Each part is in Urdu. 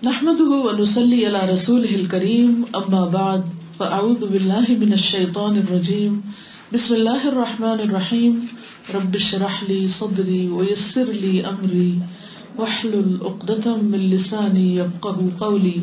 نحمده ونصلي على رسوله الكريم اما بعد فاعوذ بالله من الشيطان الرجيم بسم الله الرحمن الرحيم رب اشرح لي صدري ويسر لي امري واحلل عقدة من لساني يفقهوا قولي.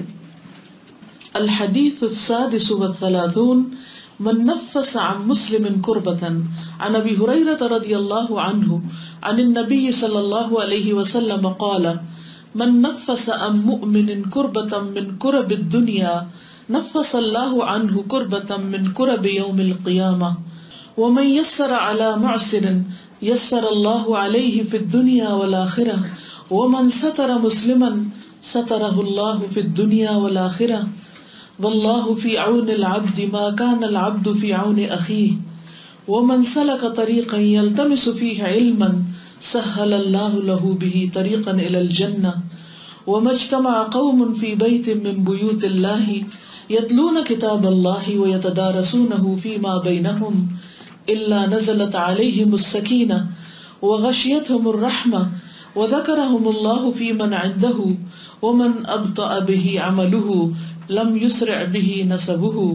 الحديث السادس والثلاثون من نفس عن مسلم كربة عن ابي هريرة رضي الله عنه عن النبي صلى الله عليه وسلم قال من نفس عن مؤمن كربة من كرب الدنيا نفس الله عنه كربة من كرب يوم القيامة ومن يسر على معسر يسر الله عليه في الدنيا والآخرة ومن ستر مسلما ستره الله في الدنيا والآخرة والله في عون العبد ما كان العبد في عون أخيه ومن سلك طريقا يلتمس فيه علما سهل الله له به طريقا إلى الجنة وما اجتمع قوم في بيت من بيوت الله يتلون كتاب الله ويتدارسونه فيما بينهم إلا نزلت عليهم السكينة وغشيتهم الرحمة وذكرهم الله في من عنده ومن أبطأ به عمله لم يسرع به نسبه.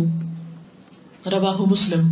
رواہ مسلم.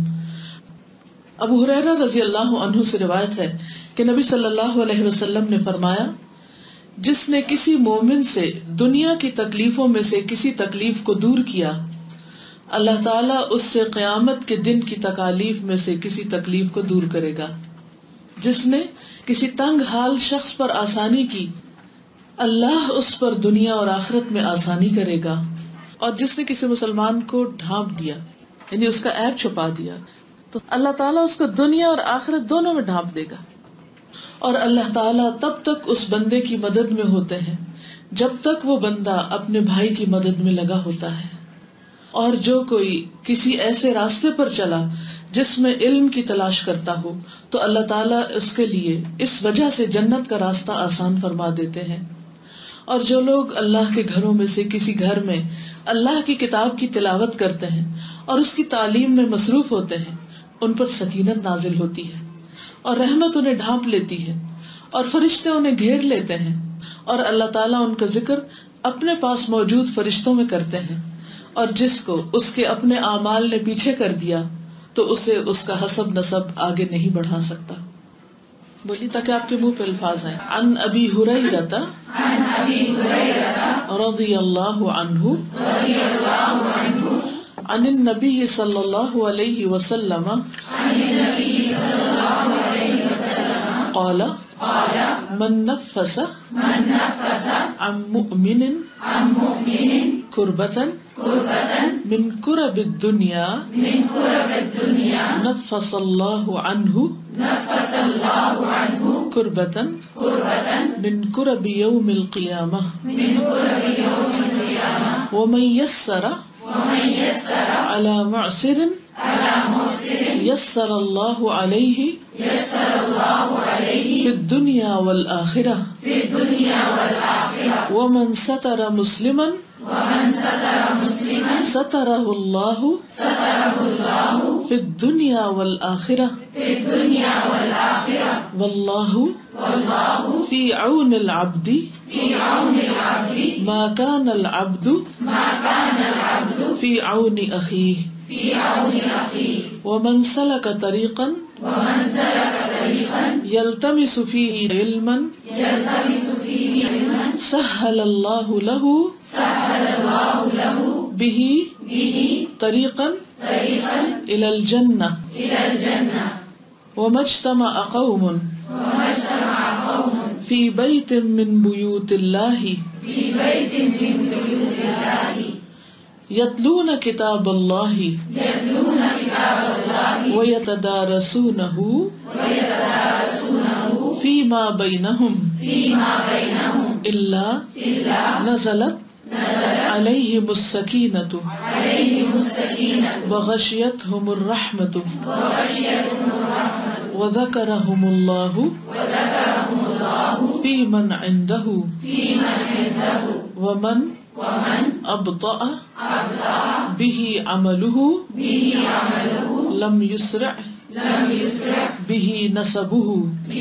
ابو ہریرہ رضی اللہ عنہ سے روایت ہے کہ نبی صلی اللہ علیہ وسلم نے فرمایا جس نے کسی مومن سے دنیا کی تکلیفوں میں سے کسی تکلیف کو دور کیا اللہ تعالیٰ اس سے قیامت کے دن کی تکالیف میں سے کسی تکلیف کو دور کرے گا. جس نے کسی تنگ حال شخص پر آسانی کی اللہ اس پر دنیا اور آخرت میں آسانی کرے گا. اور جس نے کسی مسلمان کو ڈھانپ دیا یعنی اس کا عیب چھپا دیا تو اللہ تعالیٰ اس کو دنیا اور آخرت دونوں میں ڈھانپ دے گا. اور اللہ تعالیٰ تب تک اس بندے کی مدد میں ہوتے ہیں جب تک وہ بندہ اپنے بھائی کی مدد میں لگا ہوتا ہے. اور جو کوئی کسی ایسے راستے پر چلا جس میں علم کی تلاش کرتا ہو تو اللہ تعالیٰ اس کے لیے اس وجہ سے جنت کا راستہ آسان فرما دیتے ہیں. اور جو لوگ اللہ کے گھروں میں سے کسی گھر میں اللہ کی کتاب کی تلاوت کرتے ہیں اور اس کی تعلیم میں مصروف ہوتے ہیں ان پر سکینت نازل ہوتی ہے اور رحمت انہیں ڈھانپ لیتی ہے اور فرشتے انہیں گھیر لیتے ہیں اور اللہ تعالیٰ ان کا ذکر اپنے پاس موجود فرشتوں میں کرتے ہیں. اور جس کو اس کے اپنے اعمال نے پیچھے کر دیا تو اسے اس کا حسب نسب آگے نہیں بڑھا سکتا. بولی تاکہ آپ کے منہ پہ الفاظ ہیں. عن ابی ہریرہ رضی اللہ عنہ عن النبی صلی اللہ علیہ وسلم قال من نفس عن مؤمن كربة من كرب الدنيا نفس الله عنه كربة من كرب يوم القيامة ومن يسر على معسر يسر الله عليه في الدنيا والآخرة ومن ستر مسلما ستره الله في الدنيا والآخرة والله في عون العبد ما كان العبد في عون أخيه ومن سلك طريقا يلتمس فيه علما سهل الله له به طريقا إلى الجنة وما اجتمع قوم في بيت من بيوت الله يتلون كتاب الله ويتدارسونه فيما بينهم إلا نزلت عليهم السكينة وغشيتهم الرحمة وذكرهم الله في من عنده ومن أبطأ به عمله لم يسرع به نسبه.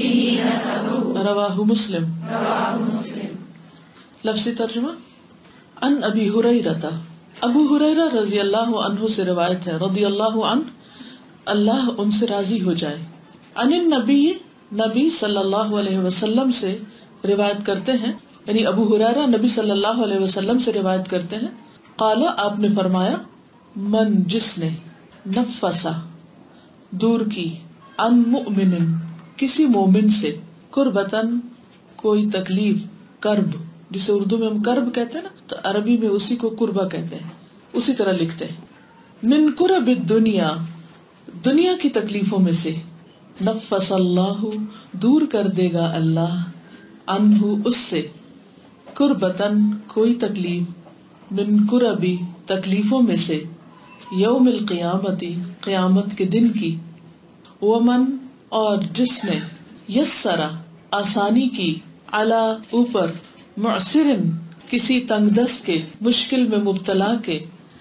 رواہ مسلم. لفظی ترجمہ ان ابی ہریرہ، ابو ہریرہ رضی اللہ عنہ سے روایت ہے، رضی اللہ عنہ اللہ ان سے راضی ہو جائے، عن النبی نبی صلی اللہ علیہ وسلم سے روایت کرتے ہیں، یعنی ابو ہریرہ نبی صلی اللہ علیہ وسلم سے روایت کرتے ہیں، قال آپ نے فرمایا، من جس نے نفسا دور کی، ان مؤمن کسی مومن سے، کربتن کوئی تکلیف، کرب جسے اردو میں ہم کرب کہتے ہیں نا، تو عربی میں اسی کو کربہ کہتے ہیں، اسی طرح لکھتے ہیں، من کرب الدنیا دنیا کی تکلیفوں میں سے، نفس اللہ دور کر دے گا اللہ، عنہ اس سے، کربتن کوئی تکلیف، من کربی تکلیفوں میں سے، یوم القیامتی قیامت کے دن کی، ومن اور جس نے، یسرا آسانی کی، علی اوپر، معسرن کسی تنگ دست کے، مشکل میں مبتلا کے،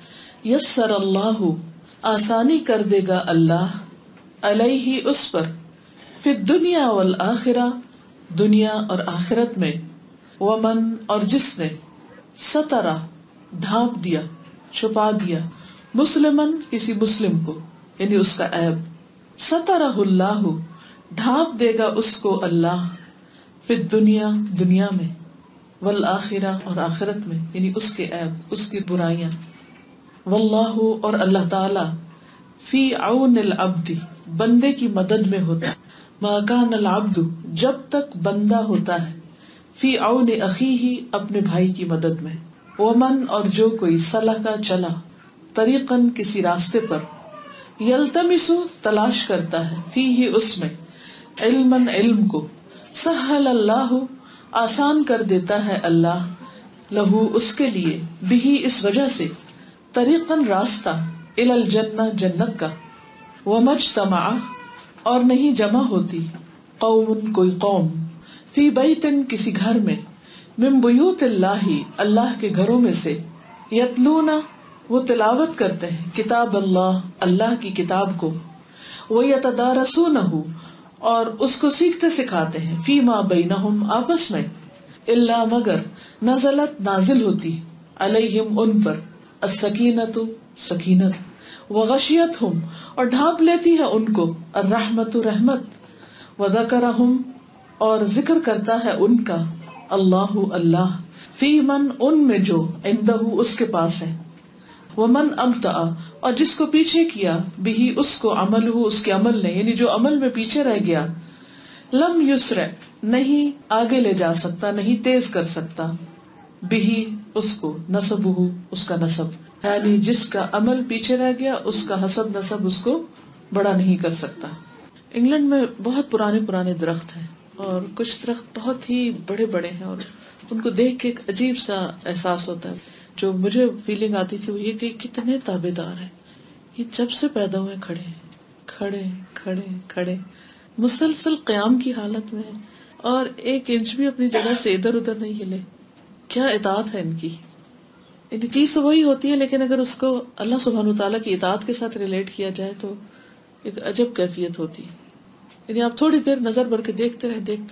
یسر اللہ آسانی کر دے گا اللہ، علیہ اس پر، فی الدنیا والآخرہ دنیا اور آخرت میں، ومن اور جس نے، سترا ڈھانپ دیا، چھپا دیا، مسلمن کسی مسلم کو، یعنی اس کا عیب، سترہ اللہ ڈھانپ دے گا اس کو اللہ، فی الدنیا دنیا میں، والآخرہ اور آخرت میں، یعنی اس کے عیب، اس کی برائیاں، واللہ اور اللہ تعالی، فی عون العبد بندے کی مدد میں ہوتا، ما کان العبد جب تک بندہ ہوتا ہے، فی عون اخیہ اپنے بھائی کی مدد میں، ومن اور جو کوئی سلک چلا، طریقاً کسی راستے پر، یلتمس تلاش کرتا ہے، فیہ اس میں، علماً علم کو، سہل اللہ آسان کر دیتا ہے اللہ، لہو اس کے لیے، بہی اس وجہ سے، طریقاً راستہ، الی الجنہ جنت کا، ومجتمع اور نہیں جمع ہوتی، قوم کوئی قوم، فی بیتن کسی گھر میں، من بیوت اللہ اللہ کے گھروں میں سے، یتلون وہ تلاوت کرتے ہیں، کتاب اللہ اللہ کی کتاب کو، ویتدارسونہ اور اس کو سیکھتے سکھاتے ہیں، فیما بینہم آپس میں، الا مگر نزلت نازل ہوتی، علیہم ان پر، السکینۃ سکینت، وغشیتہم اور ڈھانپ لیتی ہے ان کو، الرحمت رحمت، وذکرہم اور ذکر کرتا ہے ان کا، اللہ اللہ، فی من ان میں جو، عندہ اس کے پاس ہے، ومن ابطأ اور جس کو پیچھے کیا، بہی اس کو، عملہ اس کے عمل نے، یعنی جو عمل میں پیچھے رہ گیا، لم یسرع نہیں آگے لے جا سکتا، نہیں تیز کر سکتا، بہی اس کو، نسبہ اس کا نسب، یعنی جس کا عمل پیچھے رہ گیا اس کا حسب نسب اس کو بڑا نہیں کر سکتا۔ انگلینڈ میں بہت پرانے درخت ہیں اور کچھ درخت بہت ہی بڑے بڑے ہیں، اور ان کو دیکھ کے ایک عجیب سا احساس ہوتا ہے، جو مجھے فیلنگ آتی تھی وہ یہ کہ کتنے تابع دار ہیں، یہ جب سے پیدا ہوئے کھڑے کھڑے کھڑے کھڑے مسلسل قیام کی حالت میں، اور ایک انچ بھی اپنی جگہ سے ادھر ادھر نہیں ہلے۔ کیا اطاعت ہے ان کی، یعنی چیز تو وہی ہوتی ہے، لیکن اگر اس کو اللہ سبحانہ وتعالیٰ کی اطاعت کے ساتھ ریلیٹ کیا جائے تو ایک عجب کیفیت ہوتی ہے۔ یعنی آپ تھوڑی دیر نظر بھر کے دیکھتے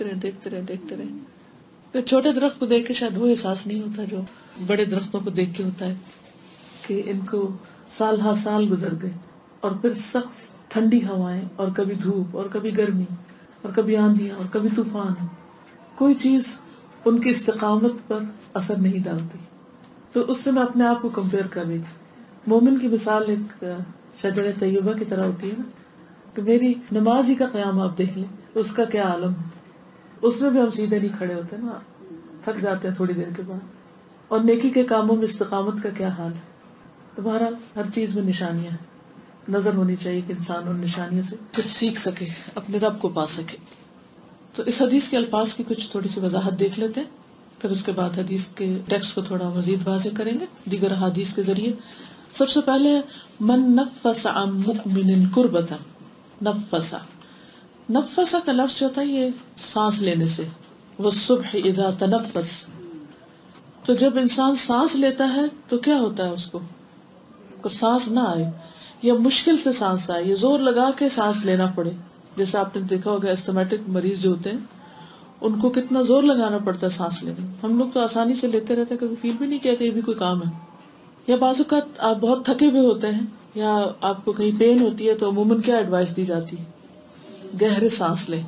رہے، پھر چھوٹے درخت کو دیکھ کے شاید وہ احساس نہیں ہوتا جو بڑے درختوں کو دیکھ کے ہوتا ہے، کہ ان کو سال ہا سال گزر گئے، اور پھر سخت ٹھنڈی ہوائیں، اور کبھی دھوپ، اور کبھی گرمی، اور کبھی آندیاں، اور کبھی طوفان، کوئی چیز ان کی استقامت پر اثر نہیں ڈالتی۔ تو اس سے میں اپنے آپ کو کمپیئر کر رہی تھی۔ مومن کی مثال ایک شجر طیبہ کی طرح ہوتی ہے نا، کہ میری نماز ہی کا قیام آپ دیکھ لیں، اس کا کیا عالم ہے، اس میں بھی ہم سیدھے نہیں کھڑے ہوتے نا، تھک جاتے ہیں تھوڑی دیر کے بعد، اور نیکی کے کاموں میں استقامت کا کیا حال ہے۔ تو بہرحال ہر چیز میں نشانیاں ہیں، نظر ہونی چاہیے کہ انسان ان نشانیوں سے کچھ سیکھ سکے، اپنے رب کو پا سکے۔ تو اس حدیث کے الفاظ کی کچھ تھوڑی سی وضاحت دیکھ لیتے ہیں، پھر اس کے بعد حدیث کے ٹیکسٹ کو تھوڑا مزید واضح کریں گے دیگر حدیث کے ذریعے۔ سب سے پہلے من نفس عن مؤمن کربتا، نفس کا لفظ جو ہوتا ہے یہ سانس لینے سے، والصبح اذا تنفس، تو جب انسان سانس لیتا ہے تو کیا ہوتا ہے، اس کو اگر سانس نہ آئے یا مشکل سے سانس آئے یا زور لگا کے سانس لینا پڑے، جیسے آپ نے دیکھا ہوگا استھمیٹک مریض جو ہوتے ہیں ان کو کتنا زور لگانا پڑتا ہے سانس لینے میں. ہم لوگ تو آسانی سے لیتے رہتے ہیں, کبھی فیل بھی نہیں کیا کہ یہ بھی کوئی کام ہے. یا بعض اوقات آپ بہت تھکے ہوئے ہوتے ہیں یا آپ کو کہیں پین ہوتی ہے تو عموماً کیا ایڈوائس دی جاتی ہے, گہرے سانس لیں,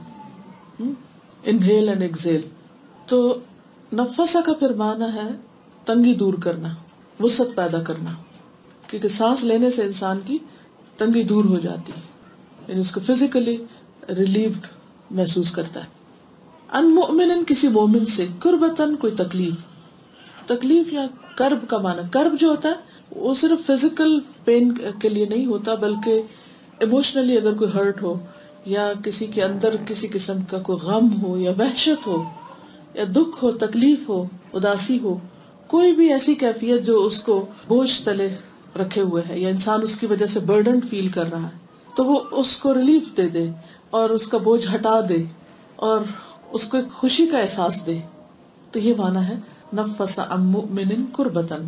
انہیل اینڈ ایکزیل. تو نفسہ کا پھر معنی ہے تنگی دور کرنا, وسعت پیدا کرنا, کیونکہ سانس لینے سے انسان کی تنگی دور ہو جاتی ہے, یعنی اس کو فزیکلی ریلیوڈ محسوس کرتا ہے. ان مؤمن کسی مومن سے, کربتن کوئی تکلیف. تکلیف یا کرب کا معنی, کرب جو ہوتا ہے وہ صرف فزیکل پین کے لیے نہیں ہوتا بلکہ ایموشنلی اگر کوئی ہرٹ ہو یا کسی کے اندر کسی قسم کا کوئی غم ہو یا وحشت ہو یا دکھ ہو, تکلیف ہو, اداسی ہو, کوئی بھی ایسی کیفیت جو اس کو بوجھ تلے رکھے ہوئے ہے یا انسان اس کی وجہ سے برڈن فیل کر رہا ہے, تو وہ اس کو ریلیف دے دے اور اس کا بوجھ ہٹا دے اور اس کو ایک خوشی کا احساس دے. تو یہ معنی ہے نفس عن مؤمن کربتن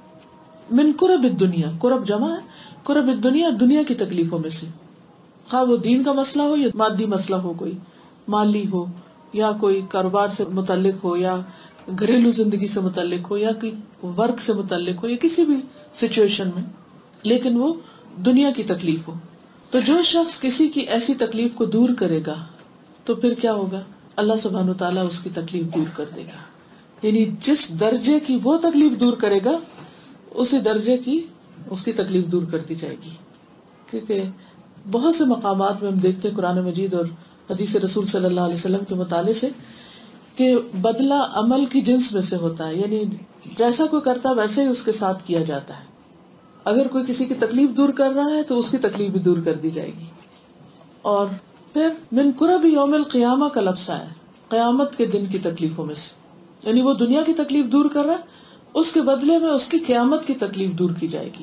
من کرب الدنیا. کرب جمع ہے, کرب الدنیا, دنیا کی تکلیفوں میں سے, خواہ وہ دین کا مسئلہ ہو یا مادی مسئلہ ہو, کوئی مالی ہو یا کوئی کاروبار سے متعلق ہو یا گھریلو زندگی سے متعلق ہو یا کوئی ورک سے متعلق ہو یا کسی بھی سچویشن میں, لیکن وہ دنیا کی تکلیف ہو. تو جو شخص کسی کی ایسی تکلیف کو دور کرے گا تو پھر کیا ہوگا, اللہ سبحانہ وتعالیٰ اس کی تکلیف دور کر دے گا. یعنی جس درجے کی وہ تکلیف دور کرے گا اسی درجے کی اس کی تکلیف دور کر دی جائے گی. کیونکہ بہت سے مقامات میں ہم دیکھتے ہیں قرآن مجید اور حدیث رسول صلی اللہ علیہ وسلم کے مطالعے سے کہ بدلہ عمل کی جنس میں سے ہوتا ہے, یعنی جیسا کوئی کرتا ہے ویسے ہی اس کے ساتھ کیا جاتا ہے. اگر کوئی کسی کی تکلیف دور کر رہا ہے تو اس کی تکلیف بھی دور کر دی جائے گی. اور پھر من کرب یوم القیامہ کا لفظ ہے, قیامت کے دن کی تکلیفوں میں سے, یعنی وہ دنیا کی تکلیف دور کر رہا ہے, اس کے بدلے میں اس کی قیامت کی تکلیف دور کی جائے گی.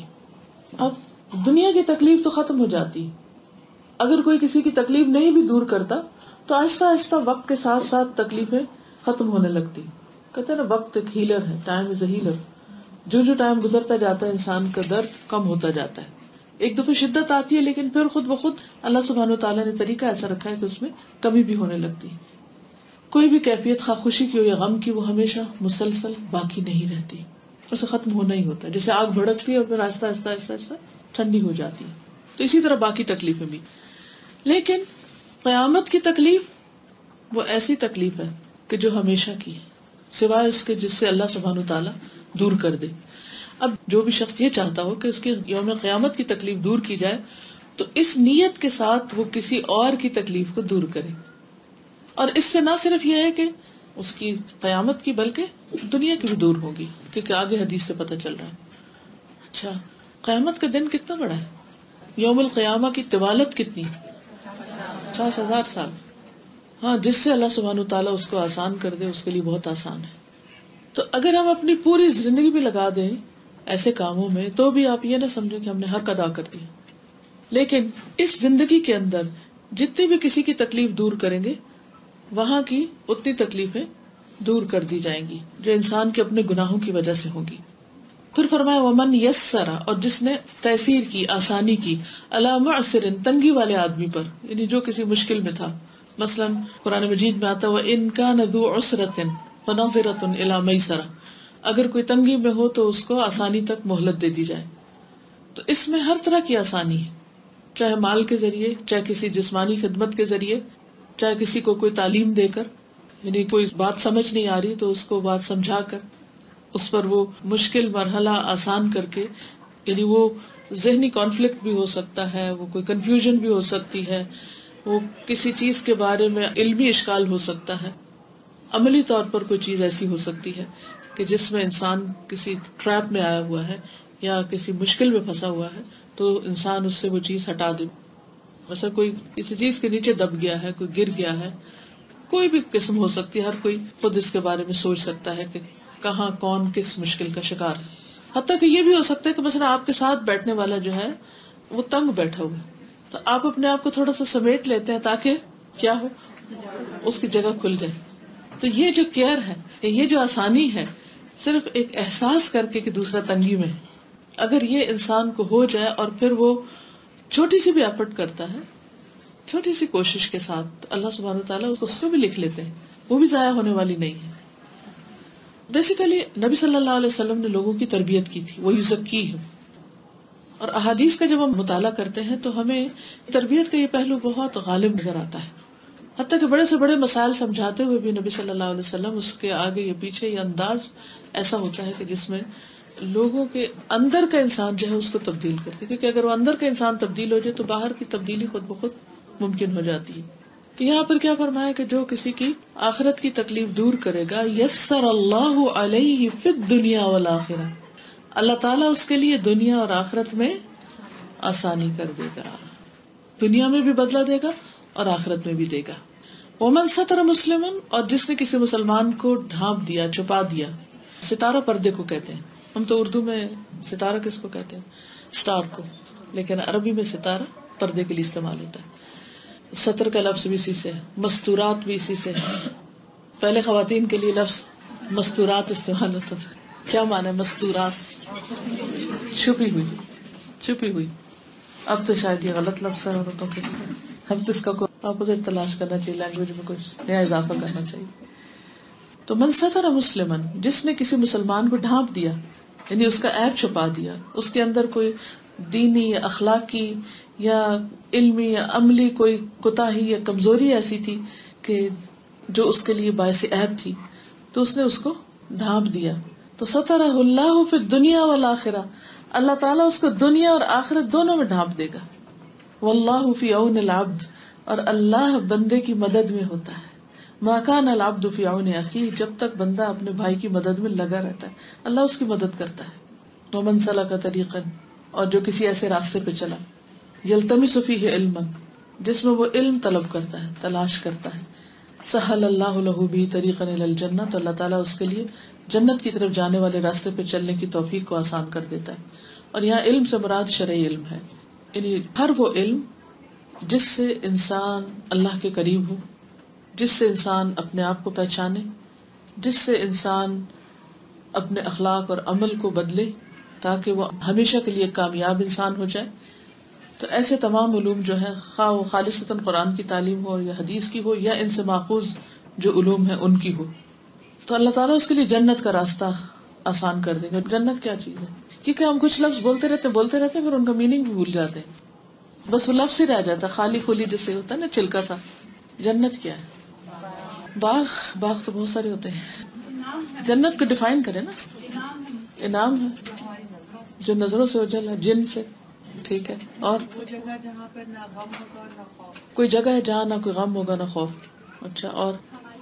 اب دنیا کی تکلیف تو ختم ہو جاتی, اگر کوئی کسی کی تکلیف نہیں بھی دور کرتا تو آہستہ آہستہ وقت کے ساتھ ساتھ تکلیفیں ختم ہونے لگتی. کہتے ہیں نا وقت ایک ہیلر ہے, ٹائم از اے ہیلر. جو جو ٹائم گزرتا جاتا ہے انسان کا درد کم ہوتا جاتا ہے. ایک دفعہ شدت آتی ہے لیکن پھر خود بخود اللہ سبحانہ وتعالیٰ نے طریقہ ایسا رکھا ہے کہ اس میں کمی بھی ہونے لگتی. کوئی بھی کیفیت خواہ خوشی کی ہو یا غم کی وہ ہمیشہ مسلسل باقی نہیں رہتی, اسے ختم ہونا ہی ہوتا ہے. جیسے آگ بھڑکتی ہے اور پھر آہستہ آہستہ آہستہ آہستہ ٹھنڈی ہو جاتی ہے, تو اسی طرح باقی تکلیفیں بھی. لیکن قیامت کی تکلیف وہ ایسی تکلیف ہے کہ جو ہمیشہ کی ہے, سوائے اس کے جس سے اللہ سبحانہ وتعالیٰ دور کر دے. اب جو بھی شخص یہ چاہتا ہو کہ اس کی یوم قیامت کی تکلیف دور کی جائے تو اس نیت کے ساتھ وہ کسی اور کی تکلیف کو دور کرے. اور اس سے نہ صرف یہ ہے کہ اس کی قیامت کی بلکہ دنیا کی بھی دور ہوگی, کیونکہ آگے حدیث سے پتہ چل رہا ہے. اچھا, قیامت کا دن کتنا بڑا ہے, یوم القیامہ کی طوالت کتنی, 50,000 سال. ہاں, جس سے اللہ سبحانہ وتعالیٰ اس کو آسان کر دے اس کے لیے بہت آسان ہے. تو اگر ہم اپنی پوری زندگی بھی لگا دیں ایسے کاموں میں تو بھی آپ یہ نہ سمجھیں کہ ہم نے حق ادا کر دیا. لیکن اس زندگی کے اندر جتنی بھی کسی کی تکلیف دور کریں گے وہاں کی اتنی تکلیفیں دور کر دی جائیں گی جو انسان کے اپنے گناہوں کی وجہ سے ہوں گی. پھر فرمایا ومن یسر, اور جس نے تیسیر کی, آسانی کی, علی معسر, تنگی والے آدمی پر, یعنی جو کسی مشکل میں تھا. مثلا قرآن مجید میں آتا ہے وَإِن كَانَ ذُو عُسْرَةٍ فَنَظِرَةٌ إِلَى مَيْسَرَةٍ, اگر کوئی تنگی میں ہو تو اس کو آسانی تک مہلت دے دی جائے. تو اس میں ہر طرح کی آسانی ہے, چاہے مال کے ذریعے, چاہے کسی جسمانی خدمت کے ذریعے, چاہے کسی کو کوئی تعلیم دے کر, یعنی کوئی بات سمجھ نہیں آ رہی تو اس کو بات سمجھا کر اس پر وہ مشکل مرحلہ آسان کر کے, یعنی وہ ذہنی کانفلکٹ بھی ہو سکتا ہے, وہ کوئی کنفیوژن بھی ہو سکتی ہے, وہ کسی چیز کے بارے میں علمی اشکال ہو سکتا ہے, عملی طور پر کوئی چیز ایسی ہو سکتی ہے کہ جس میں انسان کسی ٹریپ میں آیا ہوا ہے یا کسی مشکل میں پھنسا ہوا ہے تو انسان اس سے وہ چیز ہٹا دے. مثلا کوئی کسی چیز کے نیچے دب گیا ہے, کوئی گر گیا ہے, کوئی بھی قسم ہو سکتی ہے, ہر کوئی خود اس کے بارے میں سوچ سکتا ہے کہ کہاں کون کس مشکل کا شکار ہے. حتیٰ کہ یہ بھی ہو سکتا ہے کہ مثلا آپ کے ساتھ بیٹھنے والا جو ہے وہ تنگ بیٹھا ہوا ہے تو آپ اپنے آپ کو تھوڑا سا سمیٹ لیتے ہیں تاکہ کیا ہو, اس کی جگہ کھل جائے. تو یہ جو کیئر ہے, یہ جو آسانی ہے, صرف ایک احساس کر کے کہ دوسرا تنگی میں ہے, اگر یہ انسان کو ہو جائے اور پھر وہ چھوٹی سی بھی ایفرٹ کرتا ہے, چھوٹی سی کوشش کے ساتھ, اللہ سبحانہ وتعالیٰ اس کو بھی لکھ لیتے ہیں وہ بھی ضائع ہونے والی نہیں ہے. بیسیکلی نبی صلی اللہ علیہ وسلم نے لوگوں کی تربیت کی تھی, وہ یزکیہم. اور احادیث کا جب ہم مطالعہ کرتے ہیں تو ہمیں تربیت کا یہ پہلو بہت غالب نظر آتا ہے. حتیٰ کہ بڑے سے بڑے مسائل سمجھاتے ہوئے بھی نبی صلی اللہ علیہ وسلم اس کے آگے یا پیچھے یہ انداز ایسا ہوتا ہے کہ جس میں لوگوں کے اندر کا انسان جو ہے اس کو تبدیل کرتے, کیونکہ اگر وہ اندر کا انسان تبدیل ہو جائے تو باہر کی تبدیلی خود بخود ممکن ہو جاتی ہے. تو یہاں پر کیا فرمایا کہ جو کسی کی آخرت کی تکلیف دور کرے گا, یسر اللہ علیہ فی الدنیا والآخرہ, اللہ تعالیٰ اس کے لیے دنیا اور آخرت میں آسانی کر دے گا, دنیا میں بھی بدلہ دے گا اور آخرت میں بھی دے گا. ومن ستر مسلمن, اور جس نے کسی مسلمان کو ڈھانپ دیا, چھپا دیا. ستارہ پردے کو کہتے ہیں, ہم تو اردو میں ستارہ کس کو کہتے ہیں, اسٹار کو, لیکن عربی میں ستارہ پردے کے لیے استعمال ہوتا ہے. ستر کا لفظ بھی اسی سے ہے, مستورات بھی اسی سے ہے. پہلے خواتین کے لیے لفظ مستورات استعمال ہوتا تھا. کیا معنی ہے مستورات؟ چھپی ہوئی, چھپی ہوئی. اب تو شاید یہ غلط لفظ ہے عورتوں کے لیے, اب تو اس کا کوئی اپوزٹ تلاش کرنا چاہیے, لینگویج میں کچھ نیا اضافہ کرنا چاہیے. تو من ستر مسلمن, جس نے کسی مسلمان کو ڈھانپ دیا, یعنی اس کا عیب چھپا دیا, اس کے اندر کوئی دینی یا اخلاقی یا علمی یا عملی کوئی کوتاہی یا کمزوری ایسی تھی کہ جو اس کے لیے باعث عیب تھی, تو اس نے اس کو ڈھانپ دیا. تو سترہ اللہ فی الدنیا والآخرہ, اللہ تعالیٰ اس کو دنیا اور آخرت دونوں میں ڈھانپ دے گا. واللہ فی عون العبد, اور اللہ بندے کی مدد میں ہوتا ہے. ما کان العبد فی عون اخیہ, جب تک بندہ اپنے بھائی کی مدد میں لگا رہتا ہے اللہ اس کی مدد کرتا ہے. ومن سلک طریقا, اور جو کسی ایسے راستے پہ چلا, یلتمس فیہ علما, جس میں وہ علم طلب کرتا ہے, تلاش کرتا ہے, سہل اللہ لہ بہ طریقا الی الجنہ, تو اللہ تعالیٰ اس کے لیے جنت کی طرف جانے والے راستے پہ چلنے کی توفیق کو آسان کر دیتا ہے. اور یہاں علم سے مراد شرعی علم ہے, یعنی ہر وہ علم جس سے انسان اللہ کے قریب ہو, جس سے انسان اپنے آپ کو پہچانے, جس سے انسان اپنے اخلاق اور عمل کو بدلے تاکہ وہ ہمیشہ کے لیے کامیاب انسان ہو جائے. تو ایسے تمام علوم جو ہیں, خواہ وہ خالصتاً قرآن کی تعلیم ہو یا حدیث کی ہو یا ان سے ماخوذ جو علوم ہیں ان کی ہو, تو اللہ تعالیٰ اس کے لیے جنت کا راستہ آسان کر دے گا. جنت کیا چیز ہے؟ کیونکہ ہم کچھ لفظ بولتے رہتے پھر ان کا میننگ بھی بھول جاتے ہیں, بس وہ لفظ ہی رہ جاتا ہے, خالی خلی جیسے ہوتا ہے نا چھلکا سا. جنت کیا ہے؟ باغ تو بہت سارے ہوتے ہیں. جنت کو ڈیفائن کرے نا. انعام ہے جو نظروں سے اوجھل ہے, جن سے, ٹھیک ہے. اور کوئی جگہ ہے جہاں نہ کوئی غم ہوگا نہ خوف. اچھا, اور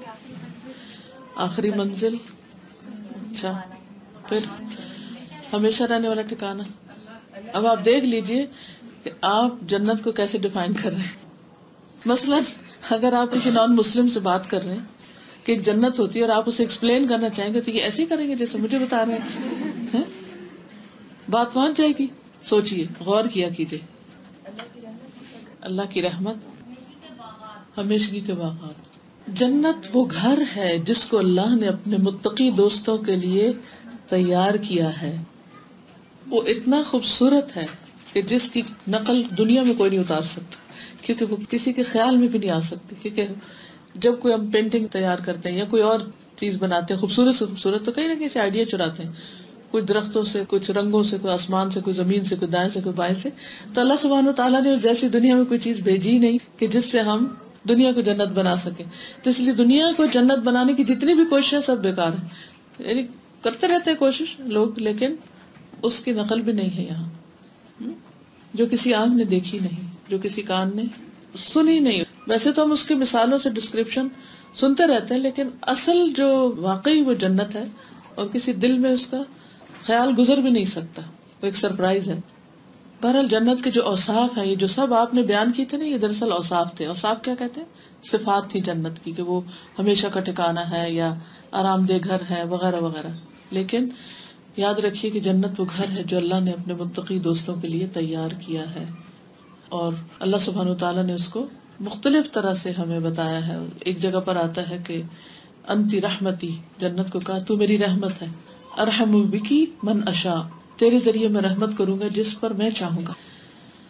آخری منزل, اچھا, پھر ہمیشہ رہنے والا ٹھکانہ. اب آپ دیکھ لیجئے کہ آپ جنت کو کیسے ڈیفائن کر رہے ہیں. مثلا اگر آپ کسی نان مسلم سے بات کر رہے ہیں کہ ایک جنت ہوتی ہے اور آپ اسے ایکسپلین کرنا چاہیں گے تو یہ ایسے ہی کریں گے جیسے مجھے بتا رہے ہیں. بات پہنچ جائے گی. سوچئے, غور کیا کیجئے. اللہ کی رحمت, ہمیشگی کے باغات. جنت وہ گھر ہے جس کو اللہ نے اپنے متقی دوستوں کے لیے تیار کیا ہے. وہ اتنا خوبصورت ہے کہ جس کی نقل دنیا میں کوئی نہیں اتار سکتا, کیونکہ وہ کسی کے خیال میں بھی نہیں آ سکتی. کیونکہ جب کوئی ہم پینٹنگ تیار کرتے ہیں یا کوئی اور چیز بناتے ہیں خوبصورت سے خوبصورت, تو کہیں نہ کہیں سے آئیڈیا چراتے ہیں, کچھ درختوں سے, کچھ رنگوں سے, کوئی آسمان سے, کوئی زمین سے, کوئی دائیں سے, کوئی بائیں سے. تو اللہ سبحانہ و تعالیٰ نے جیسی دنیا میں کوئی چیز بھیجی نہیں کہ جس سے ہم دنیا کو جنت بنا سکیں. تو اس لیے دنیا کو جنت بنانے کی جتنی بھی کوششیں سب بیکار ہیں. یعنی کرتے رہتے ہیں کوشش لوگ, لیکن اس کی نقل بھی نہیں ہے یہاں. جو کسی آنکھ نے دیکھی نہیں, جو کسی کان نے سنی نہیں. ویسے تو ہم اس کی مثالوں سے ڈسکرپشن سنتے رہتے ہیں, لیکن اصل جو واقعی وہ جنت ہے اور کسی دل میں اس کا خیال گزر بھی نہیں سکتا, وہ ایک سرپرائز ہے. بہرحال جنت کے جو اوصاف ہیں, یہ جو سب آپ نے بیان کی تھے نا, یہ دراصل اوصاف تھے. اوصاف کیا کہتے ہیں؟ صفات تھی جنت کی, کہ وہ ہمیشہ کا ٹھکانہ ہے یا آرام دہ گھر ہے وغیرہ وغیرہ. لیکن یاد رکھیے کہ جنت وہ گھر ہے جو اللہ نے اپنے متقی دوستوں کے لیے تیار کیا ہے, اور اللہ سبحانہ و تعالیٰ نے اس کو مختلف طرح سے ہمیں بتایا ہے. ایک جگہ پر آتا ہے کہ انتی رحمتی, جنت کو کہا تو میری رحمت ہے. ارحم بکی من اشاء, تیرے ذریعے میں رحمت کروں گا جس پر میں چاہوں گا.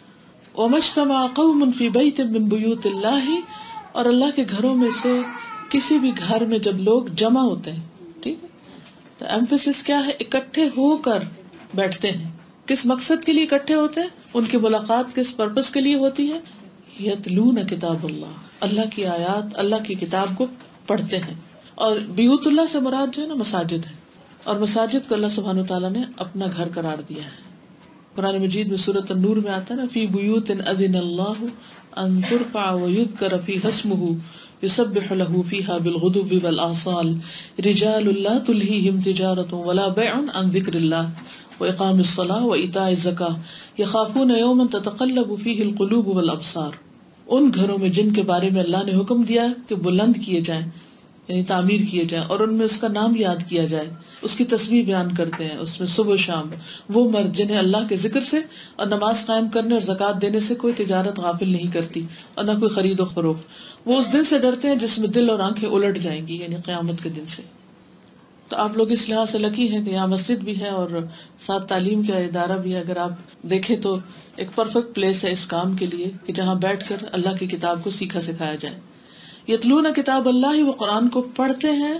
وَمَجْتَمَعَ قَوْمٌ فِي بَيْتٍ مِّن بُيُوتِ اللَّهِ, اور اللہ کے گھروں میں سے کسی بھی گھر میں جب لوگ جمع ہوتے ہیں، ٹھیک ہے، تو ایمفیسس کیا ہے؟ اکٹھے ہو کر بیٹھتے ہیں. کس مقصد کے لیے اکٹھے ہوتے ہیں؟ ان کی ملاقات کس پرپس کے لیے ہوتی ہے؟ یتلون کتاب اللہ، اللہ کی آیات، اللہ کی کتاب کو پڑھتے ہیں. اور بیوت اللہ سے مراد جو ہے نا مساجد ہے، اور مساجد کو اللہ سبحانہ وتعالیٰ نے اپنا گھر قرار دیا ہے. قرآن مجید میں سورۃ النور میں آتا ہے نا، فی بیوت اذن اللہ ان ترفع ویذکر فیہا اسمہ یسبح لہ فیہا بالغدو والآصال رجال لا تلہیہم تجارۃ ولا بیع عن ذکر اللہ واقام الصلاۃ وایتاء الزکاۃ یخافون یوما تتقلب فیہ القلوب والابصار. ان گھروں میں جن کے بارے میں اللہ نے حکم دیا کہ بلند کیے جائیں، یعنی تعمیر کیے جائیں، اور ان میں اس کا نام یاد کیا جائے، اس کی تسبیح بیان کرتے ہیں اس میں صبح و شام. وہ مرد جنہیں اللہ کے ذکر سے اور نماز قائم کرنے اور زکوٰۃ دینے سے کوئی تجارت غافل نہیں کرتی اور نہ کوئی خرید و فروخت. وہ اس دن سے ڈرتے ہیں جس میں دل اور آنکھیں الٹ جائیں گی، یعنی قیامت کے دن سے. تو آپ لوگ اس لحاظ سے لکی ہیں کہ یہاں مسجد بھی ہے اور ساتھ تعلیم کا ادارہ بھی ہے. اگر آپ دیکھیں تو ایک پرفیکٹ پلیس ہے اس کام کے لیے کہ جہاں بیٹھ کر اللہ کی کتاب کو سیکھا سکھایا جائے. یتلون کتاب اللہ، وہ قرآن کو پڑھتے ہیں.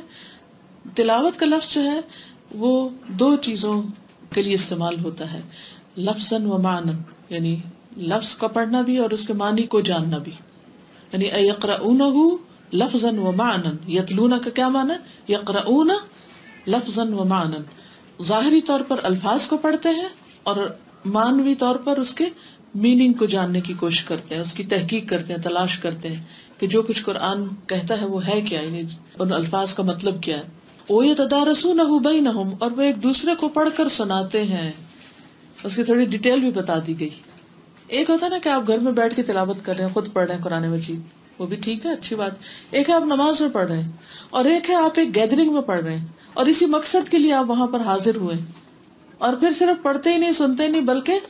تلاوت کا لفظ جو ہے وہ دو چیزوں کے لیے استعمال ہوتا ہے، لفظاً و معنی، یعنی لفظ کا پڑھنا بھی اور اس کے معنی کو جاننا بھی. یعنی یقرؤونہ لفظاً و معنی. یتلون کا کیا معنی؟ یقرؤون لفظاً و معنی. ظاہری طور پر الفاظ کو پڑھتے ہیں اور معنوی طور پر اس کے میننگ کو جاننے کی کوشش کرتے ہیں، اس کی تحقیق کرتے ہیں، تلاش کرتے ہیں کہ جو کچھ قرآن کہتا ہے وہ ہے کیا، یعنی ان الفاظ کا مطلب کیا ہے. وَيَتَدَارَسُونَهُ بَيْنَهُمْ، اور وہ ایک دوسرے کو پڑھ کر سناتے ہیں. اس کی تھوڑی ڈیٹیل بھی بتا دی گئی. ایک ہوتا ہے نا کہ آپ گھر میں بیٹھ کے تلاوت کر رہے ہیں، خود پڑھ رہے ہیں قرآن مجید، وہ بھی ٹھیک ہے، اچھی بات. ایک ہے آپ نماز میں پڑھ رہے ہیں، اور ایک ہے آپ ایک گیدرنگ میں پڑھ رہے ہیں اور اسی مقصد کے لیے آپ وہاں پر حاضر ہوئے، اور پھر صرف پڑھتے ہی نہیں، سنتے نہیں، بلکہ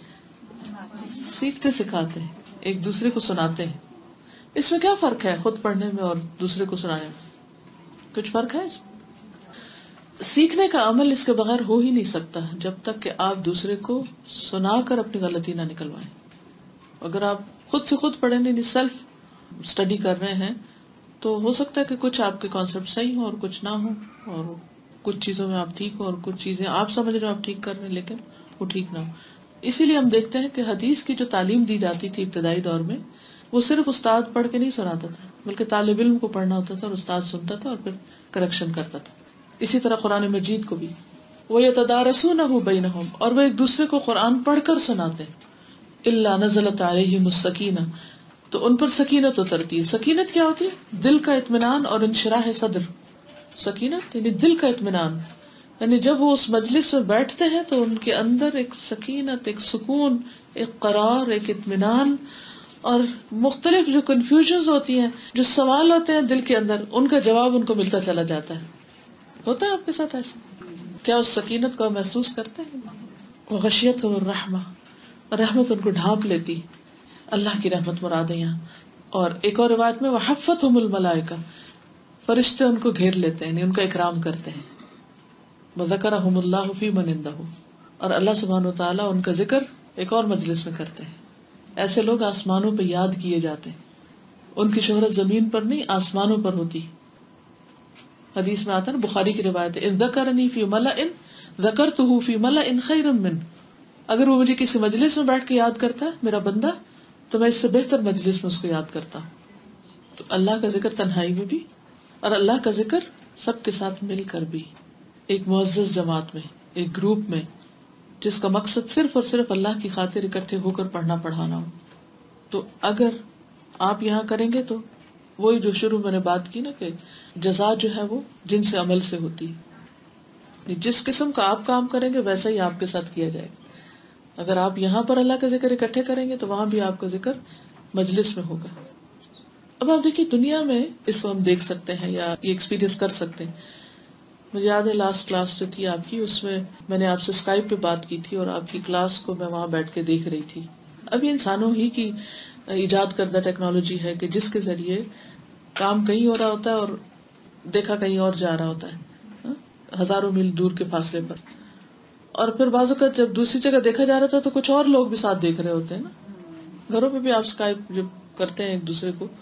سیکھتے سکھاتے ہیں، ایک دوسرے کو سناتے ہیں. اس میں کیا فرق ہے خود پڑھنے میں اور دوسرے کو سنانے میں؟ کچھ فرق ہے اس میں؟ سیکھنے کا عمل اس کے بغیر ہو ہی نہیں سکتا جب تک کہ آپ دوسرے کو سنا کر اپنی غلطی نہ نکلوائیں. اگر آپ خود سے خود پڑھیں، نہیں سیلف اسٹڈی کر رہے ہیں، تو ہو سکتا ہے کہ کچھ آپ کے کانسیپٹ صحیح ہوں اور کچھ نہ ہوں، اور کچھ چیزوں میں آپ ٹھیک ہوں اور کچھ چیزیں آپ سمجھ رہے ہو آپ ٹھیک کر رہے ہیں لیکن وہ ٹھیک نہ ہو. اسی لیے ہم دیکھتے ہیں کہ حدیث کی جو تعلیم دی جاتی تھی ابتدائی دور میں، وہ صرف استاد پڑھ کے نہیں سناتا تھا، بلکہ طالب علم کو پڑھنا ہوتا تھا اور استاد سنتا تھا اور پھر کریکشن کرتا تھا. اسی طرح قرآن مجید کو بھی وَيَتَدَارَسُونَهُ بَيْنَهُمْ، اور وہ ایک دوسرے کو قرآن پڑھ کر سناتے ہیں. إِلَّا نَزَلَتْ عَلَيْهِمُ السَّكِينَةُ، تو ان پر سکینت اترتی ہے. سکینت کیا ہوتی ہے؟ دل کا اطمینان اور انشراح صدر. سکینت یعنی دل کا اطمینان، یعنی جب وہ اس مجلس میں بیٹھتے ہیں تو ان کے اندر ایک سکینت، ایک سکون، ایک قرار، ایک اطمینان، اور مختلف جو کنفیوژنز ہوتی ہیں، جو سوال ہوتے ہیں دل کے اندر، ان کا جواب ان کو ملتا چلا جاتا ہے. ہوتا ہے آپ کے ساتھ ایسا؟ کیا اس سکینت کو محسوس کرتے ہیں؟ وغشیتہم الرحمہ، رحمت ان کو ڈھانپ لیتی. اللہ کی رحمت مراد ہے یہاں. اور ایک اور روایت میں وحفتہم الملائکہ، فرشتے ان کو گھیر لیتے ہیں، یعنی ان کا اکرام کرتے ہیں. وذکرہم اللہ فی من عندہ، اور اللہ سبحانہ وتعالیٰ ان کا ذکر ایک اور مجلس میں کرتے ہیں. ایسے لوگ آسمانوں پہ یاد کیے جاتے ہیں، ان کی شہرت زمین پر نہیں آسمانوں پر ہوتی. حدیث میں آتا ہے نا، بخاری کی روایت ہے، اذ ذکرنی فی ملأ ذکرتہ فی ملأ خیر من، اگر وہ مجھے کسی مجلس میں بیٹھ کے یاد کرتا ہے میرا بندہ، تو میں اس سے بہتر مجلس میں اس کو یاد کرتا ہوں. تو اللہ کا ذکر تنہائی میں بھی اور اللہ کا ذکر سب کے ساتھ مل کر بھی، ایک معزز جماعت میں، ایک گروپ میں، جس کا مقصد صرف اور صرف اللہ کی خاطر اکٹھے ہو کر پڑھنا پڑھانا ہو. تو اگر آپ یہاں کریں گے تو وہی جو شروع میں نے بات کی نا کہ جزا جو ہے وہ جن سے عمل سے ہوتی ہے. جس قسم کا آپ کام کریں گے ویسا ہی آپ کے ساتھ کیا جائے گا. اگر آپ یہاں پر اللہ کا ذکر اکٹھے کریں گے تو وہاں بھی آپ کا ذکر مجلس میں ہوگا. اب آپ دیکھیے دنیا میں اس کو ہم دیکھ سکتے ہیں یا یہ ایکسپیرینس کر سکتے ہیں. مجھے یاد ہے لاسٹ کلاس جو تھی آپ کی، اس میں نے آپ سے اسکائپ پہ بات کی تھی اور آپ کی کلاس کو میں وہاں بیٹھ کے دیکھ رہی تھی. اب یہ انسانوں ہی کی ایجاد کردہ ٹیکنالوجی ہے کہ جس کے ذریعے کام کہیں ہو رہا ہوتا ہے اور دیکھا کہیں اور جا رہا ہوتا ہے، ہزاروں میل دور کے فاصلے پر. اور پھر بعض اوقات جب دوسری جگہ دیکھا جا رہا تھا تو کچھ اور لوگ بھی ساتھ دیکھ رہے ہوتے ہیں نا. گھروں پہ بھی آپ اسکائپ جب کرتے ہیں ایک دوسرے کو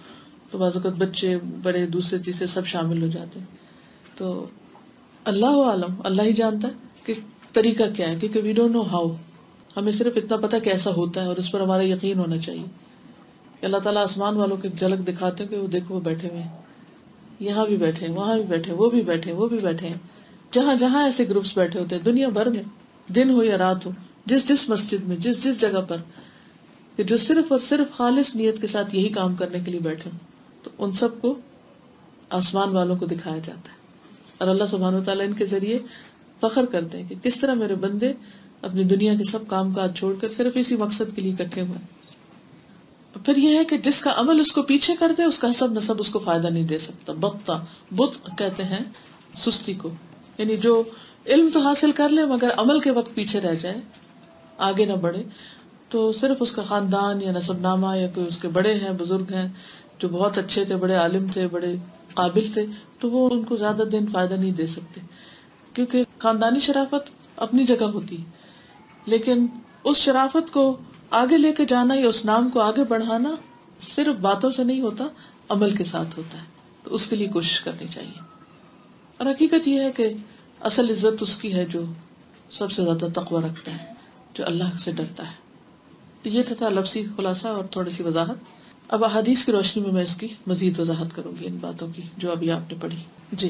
تو بعض اوقات بچے بڑے دوسرے تیسرے سب شامل ہو جاتے ہیں. تو اللہ عالم، اللہ ہی جانتا ہے کہ طریقہ کیا ہے، کیونکہ وی ڈونٹ نو ہاؤ. ہمیں صرف اتنا پتا کہ ایسا ہوتا ہے اور اس پر ہمارا یقین ہونا چاہیے. اللہ تعالیٰ آسمان والوں کو ایک جھلک دکھاتے ہیں کہ وہ دیکھو وہ بیٹھے ہوئے ہیں، یہاں بھی بیٹھے ہیں، وہاں بھی بیٹھے ہیں، وہ بھی بیٹھے ہیں، وہ بھی بیٹھے ہیں. جہاں جہاں ایسے گروپس بیٹھے ہوتے ہیں دنیا بھر میں، دن ہو یا رات ہو، جس جس مسجد میں، جس جس جگہ پر، کہ جو صرف اور صرف خالص نیت کے ساتھ یہی کام کرنے کے لیے بیٹھے ہوں، تو ان سب کو آسمان والوں کو دکھایا جاتا ہے. اور اللہ سبحانہ و تعالیٰ ان کے ذریعے فخر کرتے ہیں کہ کس طرح میرے بندے اپنی دنیا کے سب کام کاج چھوڑ کر صرف اسی مقصد کے لیے اکٹھے ہوئے. پھر یہ ہے کہ جس کا عمل اس کو پیچھے کر دے، اس کا حسب نسب اس کو فائدہ نہیں دے سکتا. بط کہتے ہیں سستی کو، یعنی جو علم تو حاصل کر لے مگر عمل کے وقت پیچھے رہ جائے، آگے نہ بڑھے، تو صرف اس کا خاندان یا نسب نامہ یا کوئی اس کے بڑے ہیں، بزرگ ہیں جو بہت اچھے تھے، بڑے عالم تھے، بڑے قابل تھے، تو وہ ان کو زیادہ دن فائدہ نہیں دے سکتے. کیونکہ خاندانی شرافت اپنی جگہ ہوتی ہے، لیکن اس شرافت کو آگے لے کے جانا یا اس نام کو آگے بڑھانا صرف باتوں سے نہیں ہوتا، عمل کے ساتھ ہوتا ہے. تو اس کے لیے کوشش کرنی چاہیے. اور حقیقت یہ ہے کہ اصل عزت اس کی ہے جو سب سے زیادہ تقوی رکھتا ہے، جو اللہ سے ڈرتا ہے. تو یہ تھا لفظی خلاصہ اور تھوڑی سی وضاحت. اب احادیث کی روشنی میں اس کی مزید وضاحت کروں گی ان باتوں کی جو ابھی آپ نے پڑھی. جی،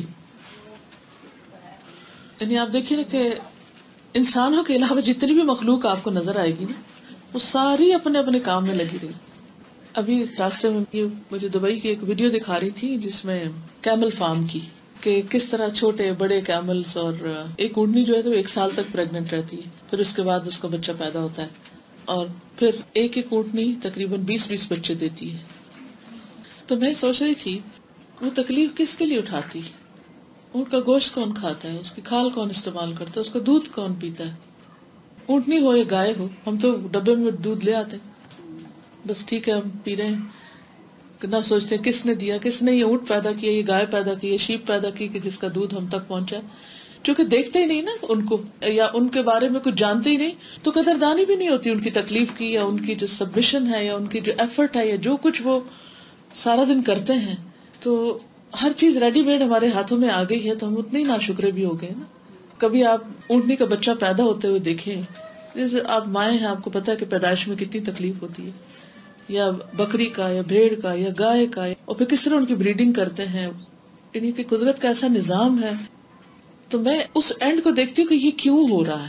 یعنی آپ دیکھیے نا کہ انسانوں کے علاوہ جتنی بھی مخلوق آپ کو نظر آئے گی نا، وہ ساری اپنے اپنے کام میں لگی رہی. ابھی راستے میں یہ مجھے دبئی کی ایک ویڈیو دکھا رہی تھی جس میں کیمل فارم کی، کہ کس طرح چھوٹے بڑے کیملز، اور ایک اونٹنی جو ہے تو 1 سال تک پریگننٹ رہتی ہے، پھر اس کے بعد اس کا بچہ پیدا ہوتا ہے، اور پھر ایک اونٹنی تقریباً 20 بچے دیتی ہے. تو میں سوچ رہی تھی وہ تکلیف کس کے لیے اٹھاتی؟ اونٹ کا گوشت کون کھاتا ہے؟ اس کی کھال کون استعمال کرتا ہے؟ اس کا دودھ کون پیتا ہے؟ اونٹنی ہو یا گائے ہو، ہم تو ڈبے میں دودھ لے آتے ہیں، بس ٹھیک ہے ہم پی رہے ہیں، نہ سوچتے کس نے دیا، کس نے یہ اونٹ پیدا کیا، یہ گائے پیدا کی، یہ شیپ پیدا کی کہ جس کا دودھ ہم تک پہنچا. چونکہ دیکھتے ہی نہیں نا ان کو، یا ان کے بارے میں کچھ جانتے ہی نہیں، تو قدردانی بھی نہیں ہوتی ان کی تکلیف کی، یا ان کی جو سبمیشن ہے، یا ان کی جو ایفرٹ ہے، یا جو کچھ وہ سارا دن کرتے ہیں. تو ہر چیز ریڈی میڈ ہمارے ہاتھوں میں آ گئی ہے، تو ہم اتنے ہی ناشکرے بھی ہو گئے نا. کبھی آپ اونٹنی کا بچہ پیدا ہوتے ہوئے دیکھیں، جیسے آپ مائیں ہیں، آپ کو پتا ہے کہ پیدائش میں کتنی تکلیف ہوتی ہے، یا بکری کا، یا بھیڑ کا، یا گائے کا، اور پھر کس طرح ان کی بریڈنگ کرتے ہیں. یعنی کہ قدرت کا ایسا نظام ہے. تو میں اس اینڈ کو دیکھتی ہوں کہ یہ کیوں ہو رہا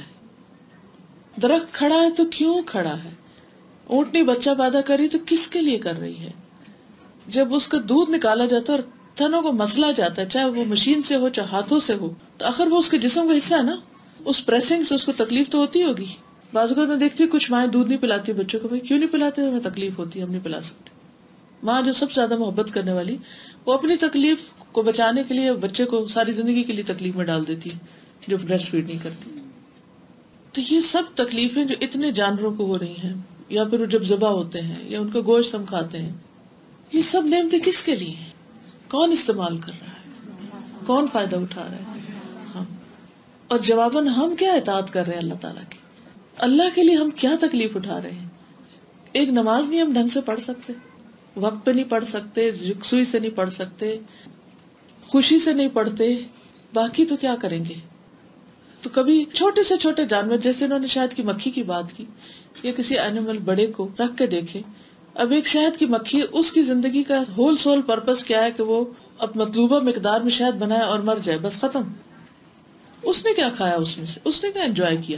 ہے. درخت کھڑا ہے تو کیوں کھڑا ہے؟ اونٹنی بچہ پیدا کری تو کس کے لیے کر رہی ہے؟ جب اس کا دودھ نکالا جاتا ہے اور تھنوں کو مسلا جاتا ہے، چاہے وہ مشین سے ہو چاہے ہاتھوں سے ہو، تو آخر وہ اس کے جسم کا حصہ ہے نا، اس پریسنگ سے اس کو تکلیف تو ہوتی ہوگی. بعض اوقات میں دیکھتی ہوں کچھ مائیں دودھ نہیں پلاتی بچوں کو. بھائی کیوں نہیں پلاتے؟ ہمیں تکلیف ہوتی ہے، ہم نہیں پلا سکتے. ماں جو سب سے زیادہ محبت کرنے والی، وہ اپنی تکلیف کو بچانے کے لیے بچے کو ساری زندگی کے لیے تکلیف میں ڈال دیتی جو بریسٹ فیڈ نہیں کرتی. تو یہ سب تکلیفیں جو اتنے جانوروں کو ہو رہی ہیں، یا پھر جب ذبح ہوتے ہیں یا ان کا گوشت ہم کھاتے ہیں، یہ سب نعمتیں کس کے لیے ہیں؟ کون استعمال کر رہا ہے؟ کون فائدہ اٹھا رہا ہے؟ ہم. اور جواباً ہم کیا اطاعت کر رہے ہیں اللہ تعالیٰ کی؟ اللہ کے لیے ہم کیا تکلیف اٹھا رہے ہیں؟ ایک نماز نہیں ہم ڈھنگ سے پڑھ سکتے، وقت پہ نہیں پڑھ سکتے، یکسوئی سے نہیں پڑھ سکتے، خوشی سے نہیں پڑھتے، باقی تو کیا کریں گے؟ تو کبھی چھوٹے سے چھوٹے جانور، جیسے انہوں نے شہد کی مکھی کی بات کی، یا کسی اینیمل بڑے کو رکھ کے دیکھے. اب ایک شہد کی مکھی، اس کی زندگی کا ہول سول پرپس کیا ہے کہ وہ اب مطلوبہ مقدار میں شہد بنائے اور مر جائے، بس ختم. اس نے کیا کھایا اس میں سے؟ اس نے کیا انجوائے کیا؟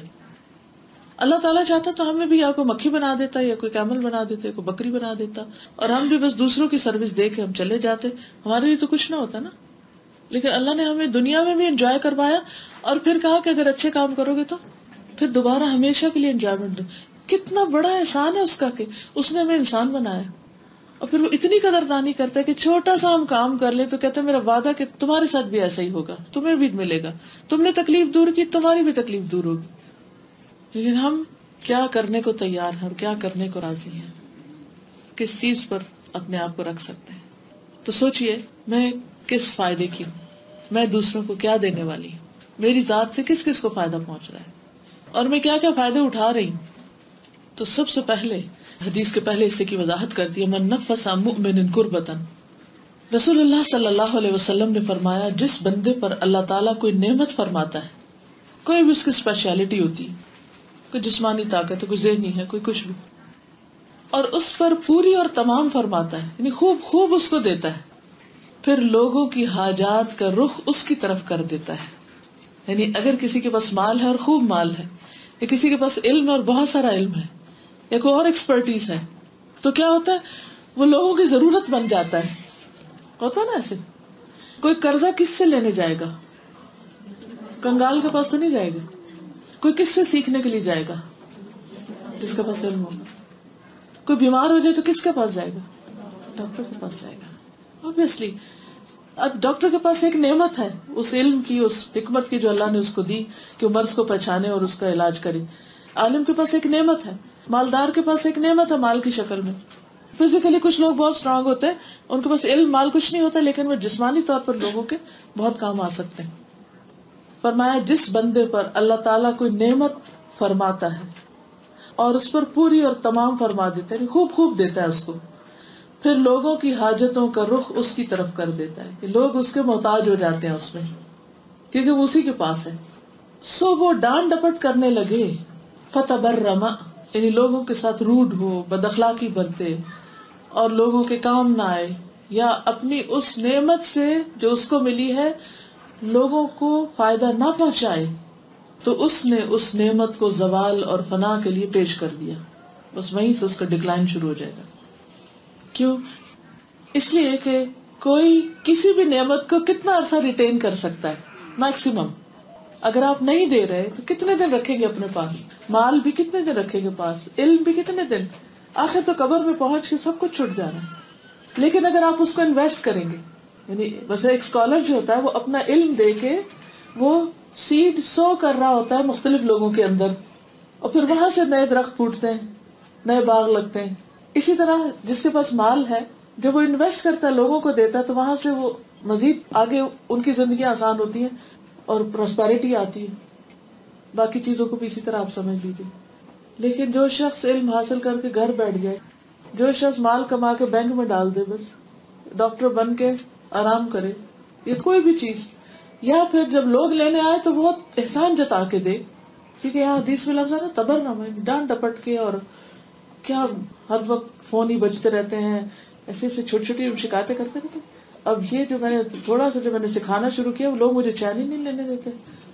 اللہ تعالیٰ چاہتا تو ہمیں بھی یا کوئی مکھی بنا دیتا، یا کوئی کیمل بنا دیتا، کوئی بکری بنا دیتا، اور ہم بھی بس دوسروں کی سروس دے کے ہم چلے جاتے، ہمارے لیے تو کچھ نہ ہوتا نا. لیکن اللہ نے ہمیں دنیا میں بھی انجوائے کروایا، اور پھر کہا کہ اگر اچھے کام کرو گے تو پھر دوبارہ ہمیشہ کے لیے انجوائمنٹ دو. کتنا بڑا احسان ہے اس کا کہ اس نے ہمیں انسان بنایا. اور پھر وہ اتنی قدردانی کرتا ہے کہ چھوٹا سا ہم کام کر لیں تو کہتا ہے میرا وعدہ کہ تمہارے ساتھ بھی ایسا ہی ہوگا، تمہیں بھی ملے گا، تم نے تکلیف دور کی تمہاری بھی تکلیف دور ہوگی. لیکن ہم کیا کرنے کو تیار ہیں اور کیا کرنے کو راضی ہیں؟ کس چیز پر اپنے آپ کو رکھ سکتے ہیں؟ تو سوچئے، میں کس فائدے کی ہوں؟ میں دوسروں کو کیا دینے والی ہوں؟ میری ذات سے کس کس کو فائدہ پہنچ رہا ہے، اور میں کیا کیا فائدے اٹھا رہی ہوں؟ تو سب سے پہلے حدیث کے پہلے حصے کی وضاحت کرتی ہے، من نفس عن مؤمن کربۃ، رسول اللہ صلی اللہ علیہ وسلم نے فرمایا جس بندے پر اللہ تعالیٰ کوئی نعمت فرماتا ہے، کوئی بھی اس کی اسپیشلٹی ہوتی ہے، کوئی جسمانی طاقت ہے، کوئی ذہنی ہے، کوئی کچھ بھی، اور اس پر پوری اور تمام فرماتا ہے، یعنی خوب خوب اس کو دیتا ہے، پھر لوگوں کی حاجات کا رخ اس کی طرف کر دیتا ہے. یعنی اگر کسی کے پاس مال ہے اور خوب مال ہے، یا کسی کے پاس علم ہے اور بہت سارا علم ہے، یا کوئی اور ایکسپرٹیز ہے، تو کیا ہوتا ہے، وہ لوگوں کی ضرورت بن جاتا ہے. ہوتا نا ایسے. کوئی قرضہ کس سے لینے جائے گا؟ کنگال کے پاس تو نہیں جائے گا. کوئی کس سے سیکھنے کے لیے جائے گا؟ جس کے پاس علم ہوگا. کوئی بیمار ہو جائے تو کس کے پاس جائے گا؟ ڈاکٹر کے پاس جائے گا. Obviously اب ڈاکٹر کے پاس ایک نعمت ہے، اس علم کی، اس حکمت کی جو اللہ نے اس کو دی کہ وہ مرض کو پہچانے اور اس کا علاج کرے. عالم کے پاس ایک نعمت ہے، مالدار کے پاس ایک نعمت ہے مال کی شکل میں. فزیکلی کچھ لوگ بہت اسٹرانگ ہوتے ہیں، ان کے پاس علم مال کچھ نہیں ہوتا، لیکن وہ جسمانی طور پر لوگوں کے بہت کام آ سکتے ہیں. فرمایا جس بندے پر اللہ تعالیٰ کوئی نعمت فرماتا ہے اور اس پر پوری اور تمام فرما دیتا ہے، خوب خوب دیتا ہے اس کو، پھر لوگوں کی حاجتوں کا رخ اس کی طرف کر دیتا ہے کہ لوگ اس کے محتاج ہو جاتے ہیں اس میں، کیونکہ وہ اسی کے پاس ہے. سو وہ ڈانٹ ڈپٹ کرنے لگے، فتبرم، یعنی لوگوں کے ساتھ روڈ ہو، بد اخلاقی برتے اور لوگوں کے کام نہ آئے، یا اپنی اس نعمت سے جو اس کو ملی ہے لوگوں کو فائدہ نہ پہنچائے، تو اس نے اس نعمت کو زوال اور فنا کے لیے پیش کر دیا. بس وہیں سے اس کا ڈکلائن شروع ہو جائے گا. کیوں؟ اس لیے کہ کوئی کسی بھی نعمت کو کتنا عرصہ ریٹین کر سکتا ہے؟ میکسیمم. اگر آپ نہیں دے رہے تو کتنے دن رکھیں گے اپنے پاس؟ مال بھی کتنے دن رکھیں گے پاس؟ علم بھی کتنے دن؟ آخر تو قبر میں پہنچ کے سب کچھ چھٹ جانا ہے. لیکن اگر آپ اس کو انویسٹ کریں گے، یعنی بس ایک اسکالر جو ہوتا ہے وہ اپنا علم دے کے وہ سیڈ سو کر رہا ہوتا ہے مختلف لوگوں کے اندر، اور پھر وہاں سے نئے درخت پھوٹتے ہیں، نئے باغ لگتے ہیں. اسی طرح جس کے پاس مال ہے، جب وہ انویسٹ کرتا ہے، لوگوں کو دیتا ہے، تو وہاں سے وہ مزید آگے ان کی زندگیاں آسان ہوتی ہیں اور پراسپیرٹی آتی ہے. باقی چیزوں کو بھی اسی طرح آپ سمجھ لیجیے. لیکن جو شخص علم حاصل کر کے گھر بیٹھ جائے، جو شخص مال کما کے بینک میں ڈال دے، بس ڈاکٹر بن کے آرام کرے، یہ کوئی بھی چیز، یا پھر جب لوگ لینے آئے تو بہت احسان جتا کے دے، کیونکہ یہاں حدیث میں لفظ ہے نا تبرم، ڈانٹ ڈپٹ کے، اور کیا ہر وقت فون ہی بجتے رہتے ہیں، ایسے ایسے چھوٹی چھوٹی شکایتیں کرتے رہتے. اب یہ جو میں نے تھوڑا سا جو میں نے سکھانا شروع کیا، وہ لوگ مجھے چین ہی نہیں لینے دیتے،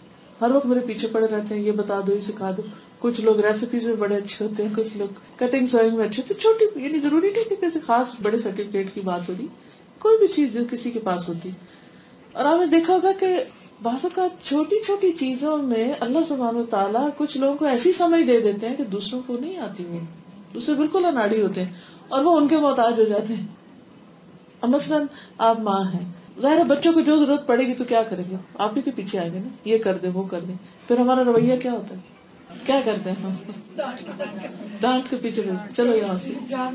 ہر وقت میرے پیچھے پڑے رہتے ہیں، یہ بتا دو، یہ سکھا دو. کچھ لوگ ریسیپیز میں بڑے اچھے ہوتے ہیں، کچھ لوگ کٹنگ سوئنگ میں اچھے. تو چھوٹی، یعنی ضروری نہیں کہ کسی خاص بڑے سرٹیفکیٹ کی بات ہو رہی، کوئی بھی چیز جو کسی کے پاس ہوتی. اور آپ نے دیکھا ہوگا کہ بعض اوقات چھوٹی چھوٹی چیزوں میں اللہ سبحانہ و تعالیٰ کچھ لوگوں کو ایسی سمجھ دے دیتے ہیں کہ دوسروں کو نہیں آتی، وہ دوسرے بالکل اناڑی ہوتے ہیں اور وہ ان کے محتاج ہو جاتے ہیں. اب مثلاً آپ ماں ہیں، ظاہر ہے بچوں کو جو ضرورت پڑے گی تو کیا کریں گے؟ آپ ہی کے پیچھے آئیں گے نا، یہ کر دیں وہ کر دیں. پھر ہمارا رویہ کیا ہوتا ہے؟ کیا کرتے ہیں ہم؟ ڈانٹ کے پیچھے چلو یہاں سے،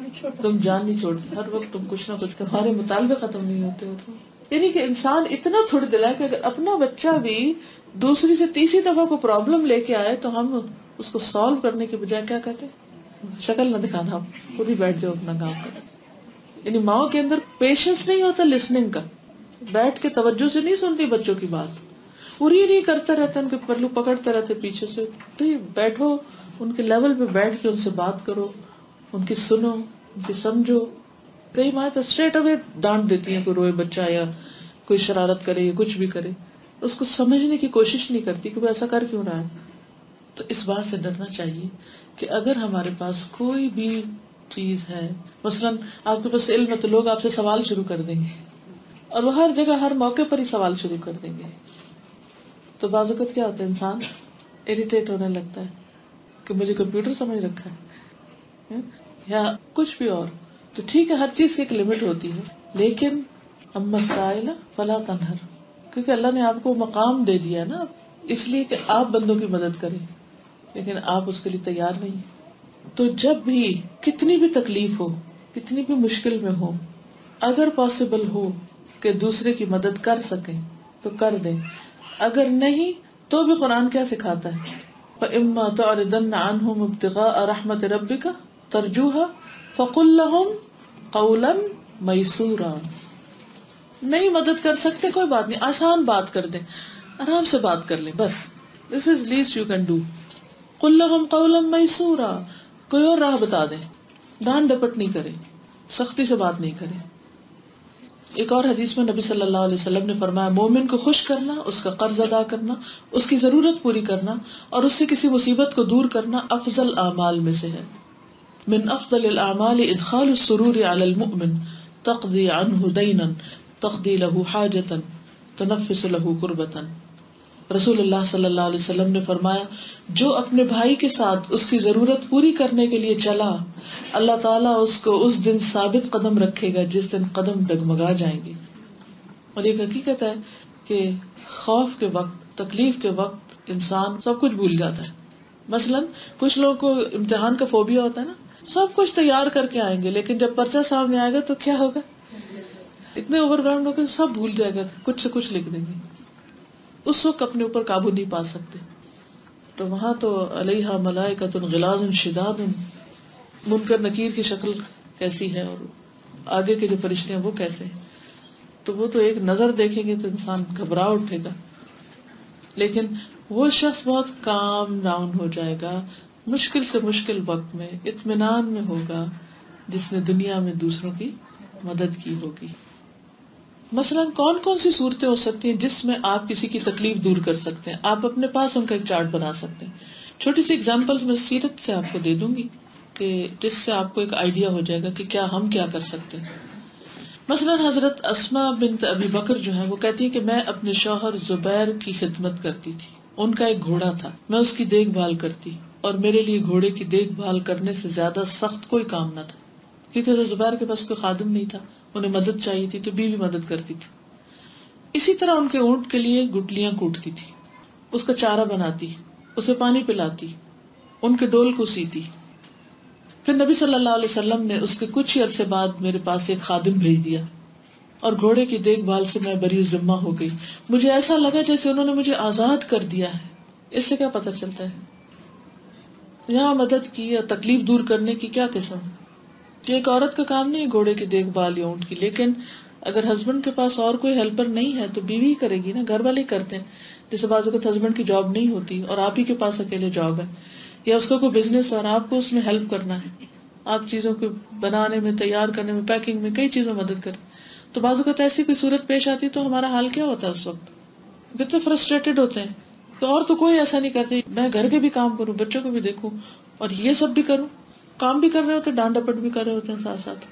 تم جان نہیں چھوڑتے، ہر وقت تم کچھ نہ کچھ، تمہارے مطالبے ختم نہیں ہوتے. یعنی کہ انسان اتنا تھوڑی دل ہے کہ اگر اپنا بچہ بھی دوسری سے تیسری دفعہ کو پرابلم لے کے آئے تو ہم اس کو سالو کرنے کے بجائے کیا کہتے ہیں؟ شکل نہ دکھانا، آپ خود ہی بیٹھ جاؤ اپنا کام کریں. یعنی ماں کے اندر پیشنس نہیں ہوتا لسننگ کا، بیٹھ کے توجہ سے نہیں سنتی بچوں کی بات، پوری نہیں کرتے رہتے، ان کے پلو پکڑتے رہتے پیچھے سے. تو بیٹھو ان کے لیول پہ، بیٹھ کے ان سے بات کرو، ان کی سنو، ان کی سمجھو. کئی ماں تو اسٹریٹ اوے ڈانٹ دیتی ہیں، کوئی روئے بچہ یا کوئی شرارت کرے یا کچھ بھی کرے، اس کو سمجھنے کی کوشش نہیں کرتی کہ وہ ایسا کر کیوں رہا ہے. تو اس بات سے ڈرنا چاہیے کہ اگر ہمارے پاس کوئی بھی چیز ہے، مثلاً آپ کے پاس علم ہے تو لوگ آپ سے سوال شروع کر دیں گے، اور وہ ہر جگہ ہر موقع پر ہی سوال شروع کر دیں گے. تو بعض اوقات کیا ہوتا ہے، انسان اریٹیٹ ہونے لگتا ہے کہ مجھے کمپیوٹر سمجھ رکھا ہے یا کچھ بھی اور. تو ٹھیک ہے، ہر چیز کی ایک لمٹ ہوتی ہے، لیکن اما السائل فلا تنہر، کیونکہ اللہ نے آپ کو مقام دے دیا ہے نا، اس لیے کہ آپ بندوں کی مدد کریں، لیکن آپ اس کے لیے تیار نہیں. تو جب بھی کتنی بھی تکلیف ہو، کتنی بھی مشکل میں ہو، اگر پاسبل ہو کہ دوسرے کی مدد کر سکیں تو کر دیں. اگر نہیں تو بھی قرآن کیا سکھاتا ہے؟ فَإِمَّا تُعْرِضَنَّ عَنْهُمُ ابْتِغَاءَ رَحْمَةِ رَبِّكَ تَرْجُوهَا فَقُلْ لَهُمْ قَوْلًا مَيْسُورًا. نہیں مدد کر سکتے کوئی بات نہیں، آسان بات کر دیں، آرام سے بات کر لیں بس. This is least you can do. قل لهم قولا میسورا، کوئی اور راہ بتا دیں، ڈانٹ ڈپٹ نہیں کریں، سختی سے بات نہیں کریں. ایک اور حدیث میں نبی صلی اللہ علیہ وسلم نے فرمایا مومن کو خوش کرنا، اس کا قرض ادا کرنا، اس کی ضرورت پوری کرنا اور اس سے کسی مصیبت کو دور کرنا افضل اعمال میں سے ہے. من افضل الاعمال ادخال السرور علی المؤمن تقضی عنہ دینا تقضی له حاجتا تنفس له کربتا. رسول اللہ صلی اللہ علیہ وسلم نے فرمایا جو اپنے بھائی کے ساتھ اس کی ضرورت پوری کرنے کے لیے چلا، اللہ تعالیٰ اس کو اس دن ثابت قدم رکھے گا جس دن قدم ڈگمگا جائیں گے. اور ایک حقیقت ہے کہ خوف کے وقت، تکلیف کے وقت انسان سب کچھ بھول جاتا ہے. مثلا کچھ لوگوں کو امتحان کا فوبیا ہوتا ہے نا، سب کچھ تیار کر کے آئیں گے لیکن جب پرچہ سامنے آئے گا تو کیا ہوگا، اتنے اوور گراؤنڈ ہوگا سب بھول جائے گا، کچھ سے کچھ لکھ دیں گے. اس وقت اپنے اوپر قابو نہیں پا سکتے. تو وہاں تو علیہا ملائکۃ غلاظ شداد، منکر نکیر کی شکل کیسی ہے اور آگے کے جو فرشتے ہیں وہ کیسے ہیں. تو وہ تو ایک نظر دیکھیں گے تو انسان گھبرا اٹھے گا. لیکن وہ شخص بہت کام ڈاؤن ہو جائے گا، مشکل سے مشکل وقت میں اطمینان میں ہوگا، جس نے دنیا میں دوسروں کی مدد کی ہوگی. مثلا کون کون سی صورتیں ہو سکتی ہیں جس میں آپ کسی کی تکلیف دور کر سکتے ہیں؟ آپ اپنے پاس ان کا ایک چارٹ بنا سکتے ہیں. چھوٹی سی اگزامپل میں سیرت سے آپ کو دے دوں گی کہ جس سے آپ کو ایک آئیڈیا ہو جائے گا کہ کیا ہم کیا کر سکتے ہیں. مثلا حضرت اسماء بنت ابی بکر جو ہے وہ کہتی ہے کہ میں اپنے شوہر زبیر کی خدمت کرتی تھی. ان کا ایک گھوڑا تھا، میں اس کی دیکھ بھال کرتی اور میرے لیے گھوڑے کی دیکھ بھال کرنے سے زیادہ سخت کوئی کام نہ تھا، کیونکہ حضرت زبیر کے پاس کوئی خادم نہیں تھا، انہیں مدد چاہیے تھی تو بیوی مدد کرتی تھی. اسی طرح ان کے اونٹ کے لیے گٹلیاں کوٹتی تھی، اس کا چارہ بناتی، اسے پانی پلاتی، ان کے ڈول کو سیتی. پھر نبی صلی اللہ علیہ وسلم نے اس کے کچھ ہی عرصے بعد میرے پاس ایک خادم بھیج دیا اور گھوڑے کی دیکھ بھال سے میں بری ذمہ ہو گئی. مجھے ایسا لگا جیسے انہوں نے مجھے آزاد کر دیا ہے. اس سے کیا پتہ چلتا ہے یہاں مدد کی یا تکلیف دور کرنے کی کیا قسم. یہ ایک عورت کا کام نہیں ہے گھوڑے کی دیکھ بھال یا اونٹ کی، لیکن اگر ہسبینڈ کے پاس اور کوئی ہیلپر نہیں ہے تو بیوی کرے گی نا، گھر والے کرتے ہیں. جیسے بعض اوقات ہسبینڈ کی جاب نہیں ہوتی اور آپ ہی کے پاس اکیلے جاب ہے، یا اس کا کوئی بزنس اور آپ کو اس میں ہیلپ کرنا ہے، آپ چیزوں کو بنانے میں، تیار کرنے میں، پیکنگ میں، کئی چیزوں میں مدد کریں. تو بعض اوقات ایسی کوئی صورت پیش آتی تو ہمارا حال کیا ہوتا ہے اس وقت؟ کتنے فرسٹریٹڈ ہوتے ہیں. تو اور تو کوئی ایسا نہیں کرتی، میں گھر کے بھی کام کروں، بچوں کو بھی دیکھوں اور یہ سب بھی کروں. کام بھی کر رہے ہوتے، ڈانٹ ڈپٹ بھی کر رہے ہوتے ہیں ساتھ ساتھ.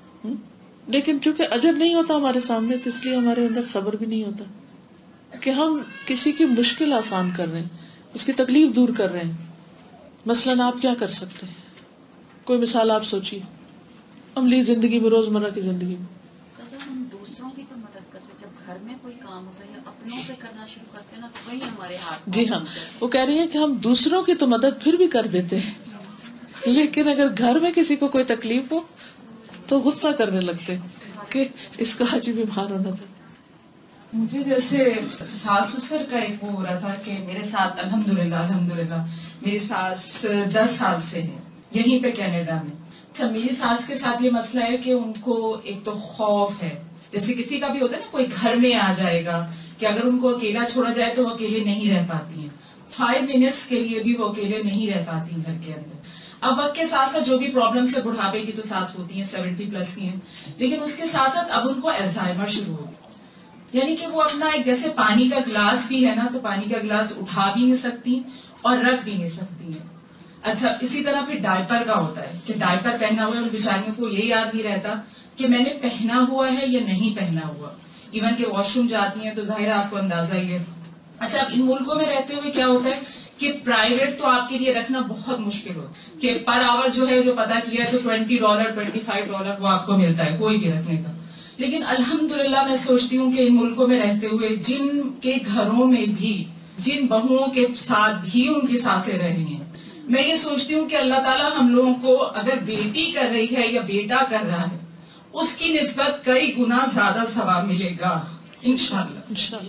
لیکن چونکہ اجر نہیں ہوتا ہمارے سامنے تو اس لیے ہمارے اندر صبر بھی نہیں ہوتا کہ ہم کسی کی مشکل آسان کر رہے ہیں، اس کی تکلیف دور کر رہے ہیں. مثلاً آپ کیا کر سکتے ہیں؟ کوئی مثال آپ سوچیے عملی زندگی میں، روزمرہ کی زندگی میں. ہم دوسروں کی تو مدد کرتے، جب گھر میں کوئی کام ہوتا ہے یا اپنوں پہ کرنا شروع کرتے ہیں نا تو وہی ہمارے ہاتھ. جی ہاں، وہ کہہ رہی ہے کہ ہم دوسروں کی تو مدد پھر بھی کر دیتے ہیں، لیکن اگر گھر میں کسی کو کوئی تکلیف ہو تو غصہ کرنے لگتے کہ اس کا حج بیمار ہونا تھا. مجھے جیسے ساس سسر کا ایک وہ ہو رہا تھا کہ میرے ساتھ الحمدللہ میری ساس 10 سال سے ہے یہیں پہ کینیڈا میں. اچھا، میری ساس کے ساتھ یہ مسئلہ ہے کہ ان کو ایک تو خوف ہے، جیسے کسی کا بھی ہوتا ہے نا کوئی گھر میں آ جائے گا کہ اگر ان کو اکیلا چھوڑا جائے تو وہ اکیلے نہیں رہ پاتی ہیں، 5 منٹس کے لیے بھی وہ اکیلے نہیں رہ پاتی گھر کے اندر. اب وقت کے ساتھ ساتھ جو بھی پرابلمس ہے بڑھاپے کی تو ساتھ ہوتی ہیں، 70+ کی ہیں، لیکن اس کے ساتھ ساتھ اب ان کو الزائمر شروع ہو گیا. یعنی کہ وہ اپنا ایک جیسے پانی کا گلاس بھی ہے نا تو پانی کا گلاس اٹھا بھی نہیں سکتی اور رکھ بھی نہیں سکتی ہیں. اچھا، اسی طرح پھر ڈائپر کا ہوتا ہے کہ ڈائپر پہنا ہوا ہے، ان بیچاریوں کو یہ یاد نہیں رہتا کہ میں نے پہنا ہوا ہے یا نہیں پہنا ہوا. ایون کہ واش روم جاتی ہیں تو ظاہر آپ کو اندازہ ہی ہے. اچھا، اب ان ملکوں میں رہتے ہوئے کیا ہوتا ہے کہ پرائیویٹ تو آپ کے لیے رکھنا بہت مشکل ہوتا کہ پر آور جو ہے جو پتا کیا ہے تو $20 $25 وہ آپ کو ملتا ہے کوئی بھی رکھنے کا. لیکن الحمدللہ میں سوچتی ہوں کہ ان ملکوں میں رہتے ہوئے جن کے گھروں میں بھی جن بہوؤں کے ساتھ بھی ان کی ساسیں رہ رہی ہیں، میں یہ سوچتی ہوں کہ اللہ تعالیٰ ہم لوگوں کو اگر بیٹی کر رہی ہے یا بیٹا کر رہا ہے اس کی نسبت کئی گنا زیادہ ثواب ملے گا انشاءاللہ.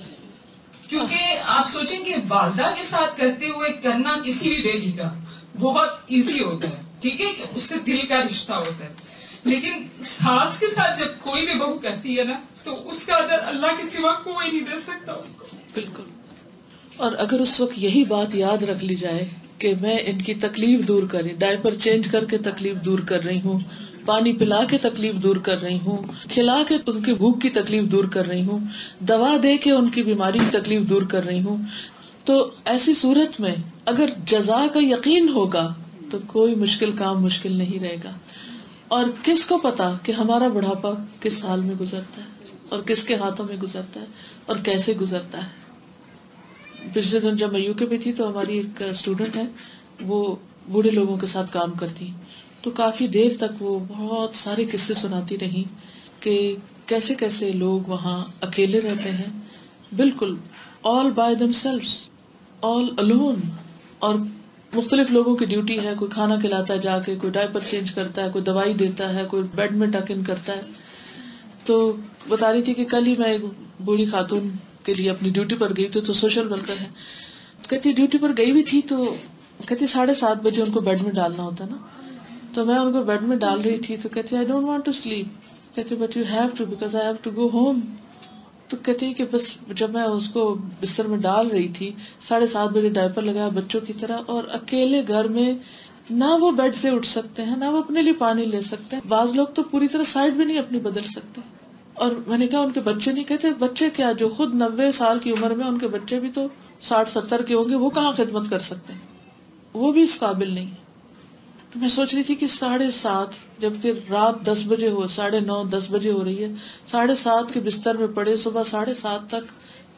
کیونکہ آپ سوچیں کہ والدہ کے ساتھ کرتے ہوئے کرنا کسی بھی بیٹی کا بہت ایزی ہوتا ہے، ٹھیک ہے کہ اس سے دل کا رشتہ ہوتا ہے. لیکن ساس کے ساتھ جب کوئی بھی بہو کرتی ہے نا تو اس کا ادر اللہ کے سوا کوئی نہیں دے سکتا اس کو. بالکل. اور اگر اس وقت یہی بات یاد رکھ لی جائے کہ میں ان کی تکلیف دور کر رہی، ڈائپر چینج کر کے تکلیف دور کر رہی ہوں، پانی پلا کے تکلیف دور کر رہی ہوں، کھلا کے ان کی بھوک کی تکلیف دور کر رہی ہوں، دوا دے کے ان کی بیماری کی تکلیف دور کر رہی ہوں، تو ایسی صورت میں اگر جزا کا یقین ہوگا تو کوئی مشکل کام مشکل نہیں رہے گا. اور کس کو پتا کہ ہمارا بڑھاپا کس حال میں گزرتا ہے اور کس کے ہاتھوں میں گزرتا ہے اور کیسے گزرتا ہے. پچھلے دن جب میں یو کے میں تھی تو ہماری ایک اسٹوڈنٹ ہے، وہ بوڑھے لوگوں کے ساتھ کام کرتی، تو کافی دیر تک وہ بہت سارے قصے سناتی رہی کہ کیسے کیسے لوگ وہاں اکیلے رہتے ہیں، بالکل all by themselves, all alone. اور مختلف لوگوں کی ڈیوٹی ہے، کوئی کھانا کھلاتا ہے جا کے، کوئی ڈائپر چینج کرتا ہے، کوئی دوائی دیتا ہے، کوئی بیڈ میں ٹک ان کرتا ہے. تو بتا رہی تھی کہ کل ہی میں ایک بوڑھی خاتون کے لیے اپنی ڈیوٹی پر گئی تھی، تو سوشل ورکر ہے، کہتی ڈیوٹی پر گئی بھی تھی تو کہتی 7:30 بجے ان کو بیڈ میں ڈالنا ہوتا نا، تو میں ان کو بیڈ میں ڈال رہی تھی تو کہتی I don't want to sleep، کہتی but you have to because I have to go home. تو کہتی کہ بس جب میں اس کو بستر میں ڈال رہی تھی 7:30 بجے ڈائپر لگایا بچوں کی طرح، اور اکیلے گھر میں نہ وہ بیڈ سے اٹھ سکتے ہیں، نہ وہ اپنے لیے پانی لے سکتے ہیں، بعض لوگ تو پوری طرح سائڈ بھی نہیں اپنی بدل سکتے. اور میں نے کہا ان کے بچے نہیں، کہتے بچے کیا، جو خود 90 سال کی عمر میں، ان کے بچے بھی تو 60-70 کے ہوں گے، وہ کہاں خدمت کر سکتے ہیں، وہ بھی اس قابل نہیں. تو میں سوچ رہی تھی کہ 7:30 جبکہ رات 10 بجے ہو، 9:30 10 بجے ہو رہی ہے، 7:30 کے بستر میں پڑے، صبح 7:30 تک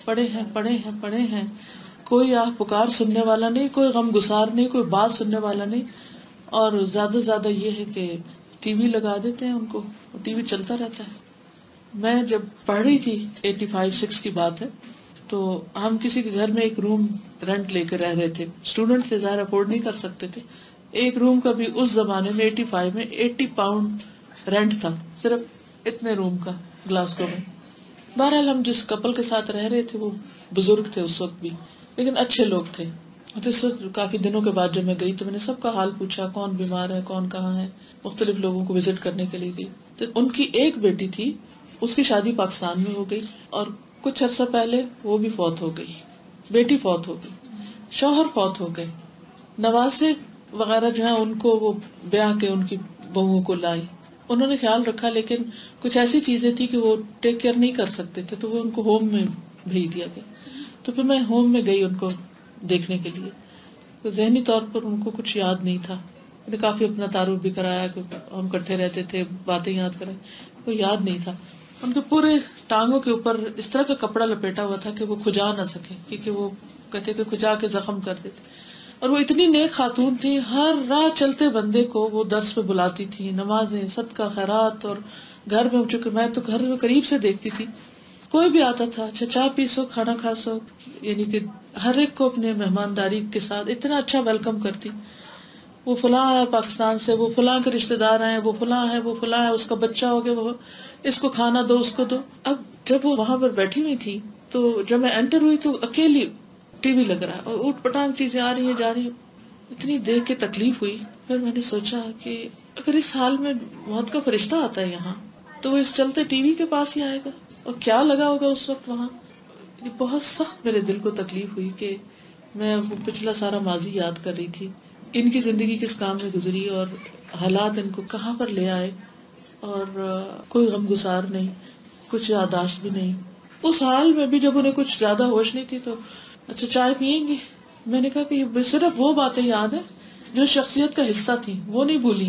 پڑے ہیں، کوئی آہ پکار سننے والا نہیں، کوئی غم گسار نہیں، کوئی بات سننے والا نہیں. اور زیادہ سے زیادہ یہ ہے کہ ٹی وی لگا دیتے ہیں ان کو، ٹی وی چلتا رہتا ہے. میں جب پڑھ رہی تھی 85-86 کی بات ہے، تو ہم کسی کے گھر میں ایک روم رینٹ لے کے رہ رہے تھے، اسٹوڈنٹ تھے، ظاہر افورڈ نہیں کر سکتے تھے. ایک روم کا بھی اس زمانے میں 85 میں 80 پاؤنڈ رینٹ تھا، صرف اتنے روم کا گلاسگو میں. بہرحال ہم جس کپل کے ساتھ رہ رہے تھے وہ بزرگ تھے اس وقت بھی، لیکن اچھے لوگ تھے. تو اس وقت کافی دنوں کے بعد جب میں گئی تو میں نے سب کا حال پوچھا، کون بیمار ہے، کون کہاں ہے، مختلف لوگوں کو وزٹ کرنے کے لیے گئی. تو ان کی ایک بیٹی تھی، اس کی شادی پاکستان میں ہو گئی، اور کچھ عرصہ پہلے وہ بھی فوت ہو گئی، بیٹی فوت ہو گئی، شوہر فوت ہو گئے، نواسے وغیرہ جو ہیں ان کو وہ بیاہ کے ان کی بہوؤں کو لائی، انہوں نے خیال رکھا، لیکن کچھ ایسی چیزیں تھی کہ وہ ٹیک کیئر نہیں کر سکتے تھے، تو وہ ان کو ہوم میں بھیج دیا گیا. تو پھر میں ہوم میں گئی ان کو دیکھنے کے لیے، تو ذہنی طور پر ان کو کچھ یاد نہیں تھا. میں نے کافی اپنا تعارف بھی کرایا کہ ہم اکٹھے رہتے تھے، باتیں یاد کریں، کوئی یاد نہیں تھا. ان کے پورے ٹانگوں کے اوپر اس طرح کا کپڑا لپیٹا ہوا تھا کہ وہ کھجا نہ سکے، کیونکہ وہ کہتے کہ کھجا کے زخم کر دیتے. اور وہ اتنی نیک خاتون تھی، ہر راہ چلتے بندے کو وہ درس پہ بلاتی تھی، نمازیں، صدقہ خیرات. اور گھر میں چونکہ میں تو گھر میں قریب سے دیکھتی تھی، کوئی بھی آتا تھا اچھا چائے پی سو، کھانا کھا سو، یعنی کہ ہر ایک کو اپنے مہمانداری کے ساتھ اتنا اچھا ویلکم کرتی. وہ فلاں آیا پاکستان سے، وہ فلاں کے رشتے دار ہیں، وہ فلاں ہے، وہ فلاں ہے، اس کا بچہ ہو گیا، وہ اس کو کھانا دو، اس کو دو. اب جب وہ وہاں پر بیٹھی ہوئی تھی تو جب میں انٹر ہوئی تو اکیلی ٹی وی لگ رہا ہے اور اوٹ پٹانگ چیزیں آ رہی ہیں جا رہی ہیں. اتنی دیکھ کے تکلیف ہوئی. پھر میں نے سوچا کہ اگر اس حال میں موت کا فرشتہ آتا ہے یہاں تو وہ اس چلتے ٹی وی کے پاس ہی آئے گا، اور کیا لگا ہوگا اس وقت وہاں. یہ بہت سخت میرے دل کو تکلیف ہوئی کہ میں وہ پچھلا سارا ماضی یاد کر رہی تھی، ان کی زندگی کس کام میں گزری اور حالات ان کو کہاں پر لے آئے، اور کوئی غم گسار نہیں، کچھ یاداشت بھی نہیں. اس حال میں بھی جب انہیں کچھ زیادہ ہوش نہیں تھی تو اچھا چائے پیئیں گے. میں نے کہا کہ یہ صرف وہ باتیں یاد ہیں جو شخصیت کا حصہ تھی، وہ نہیں بھولی.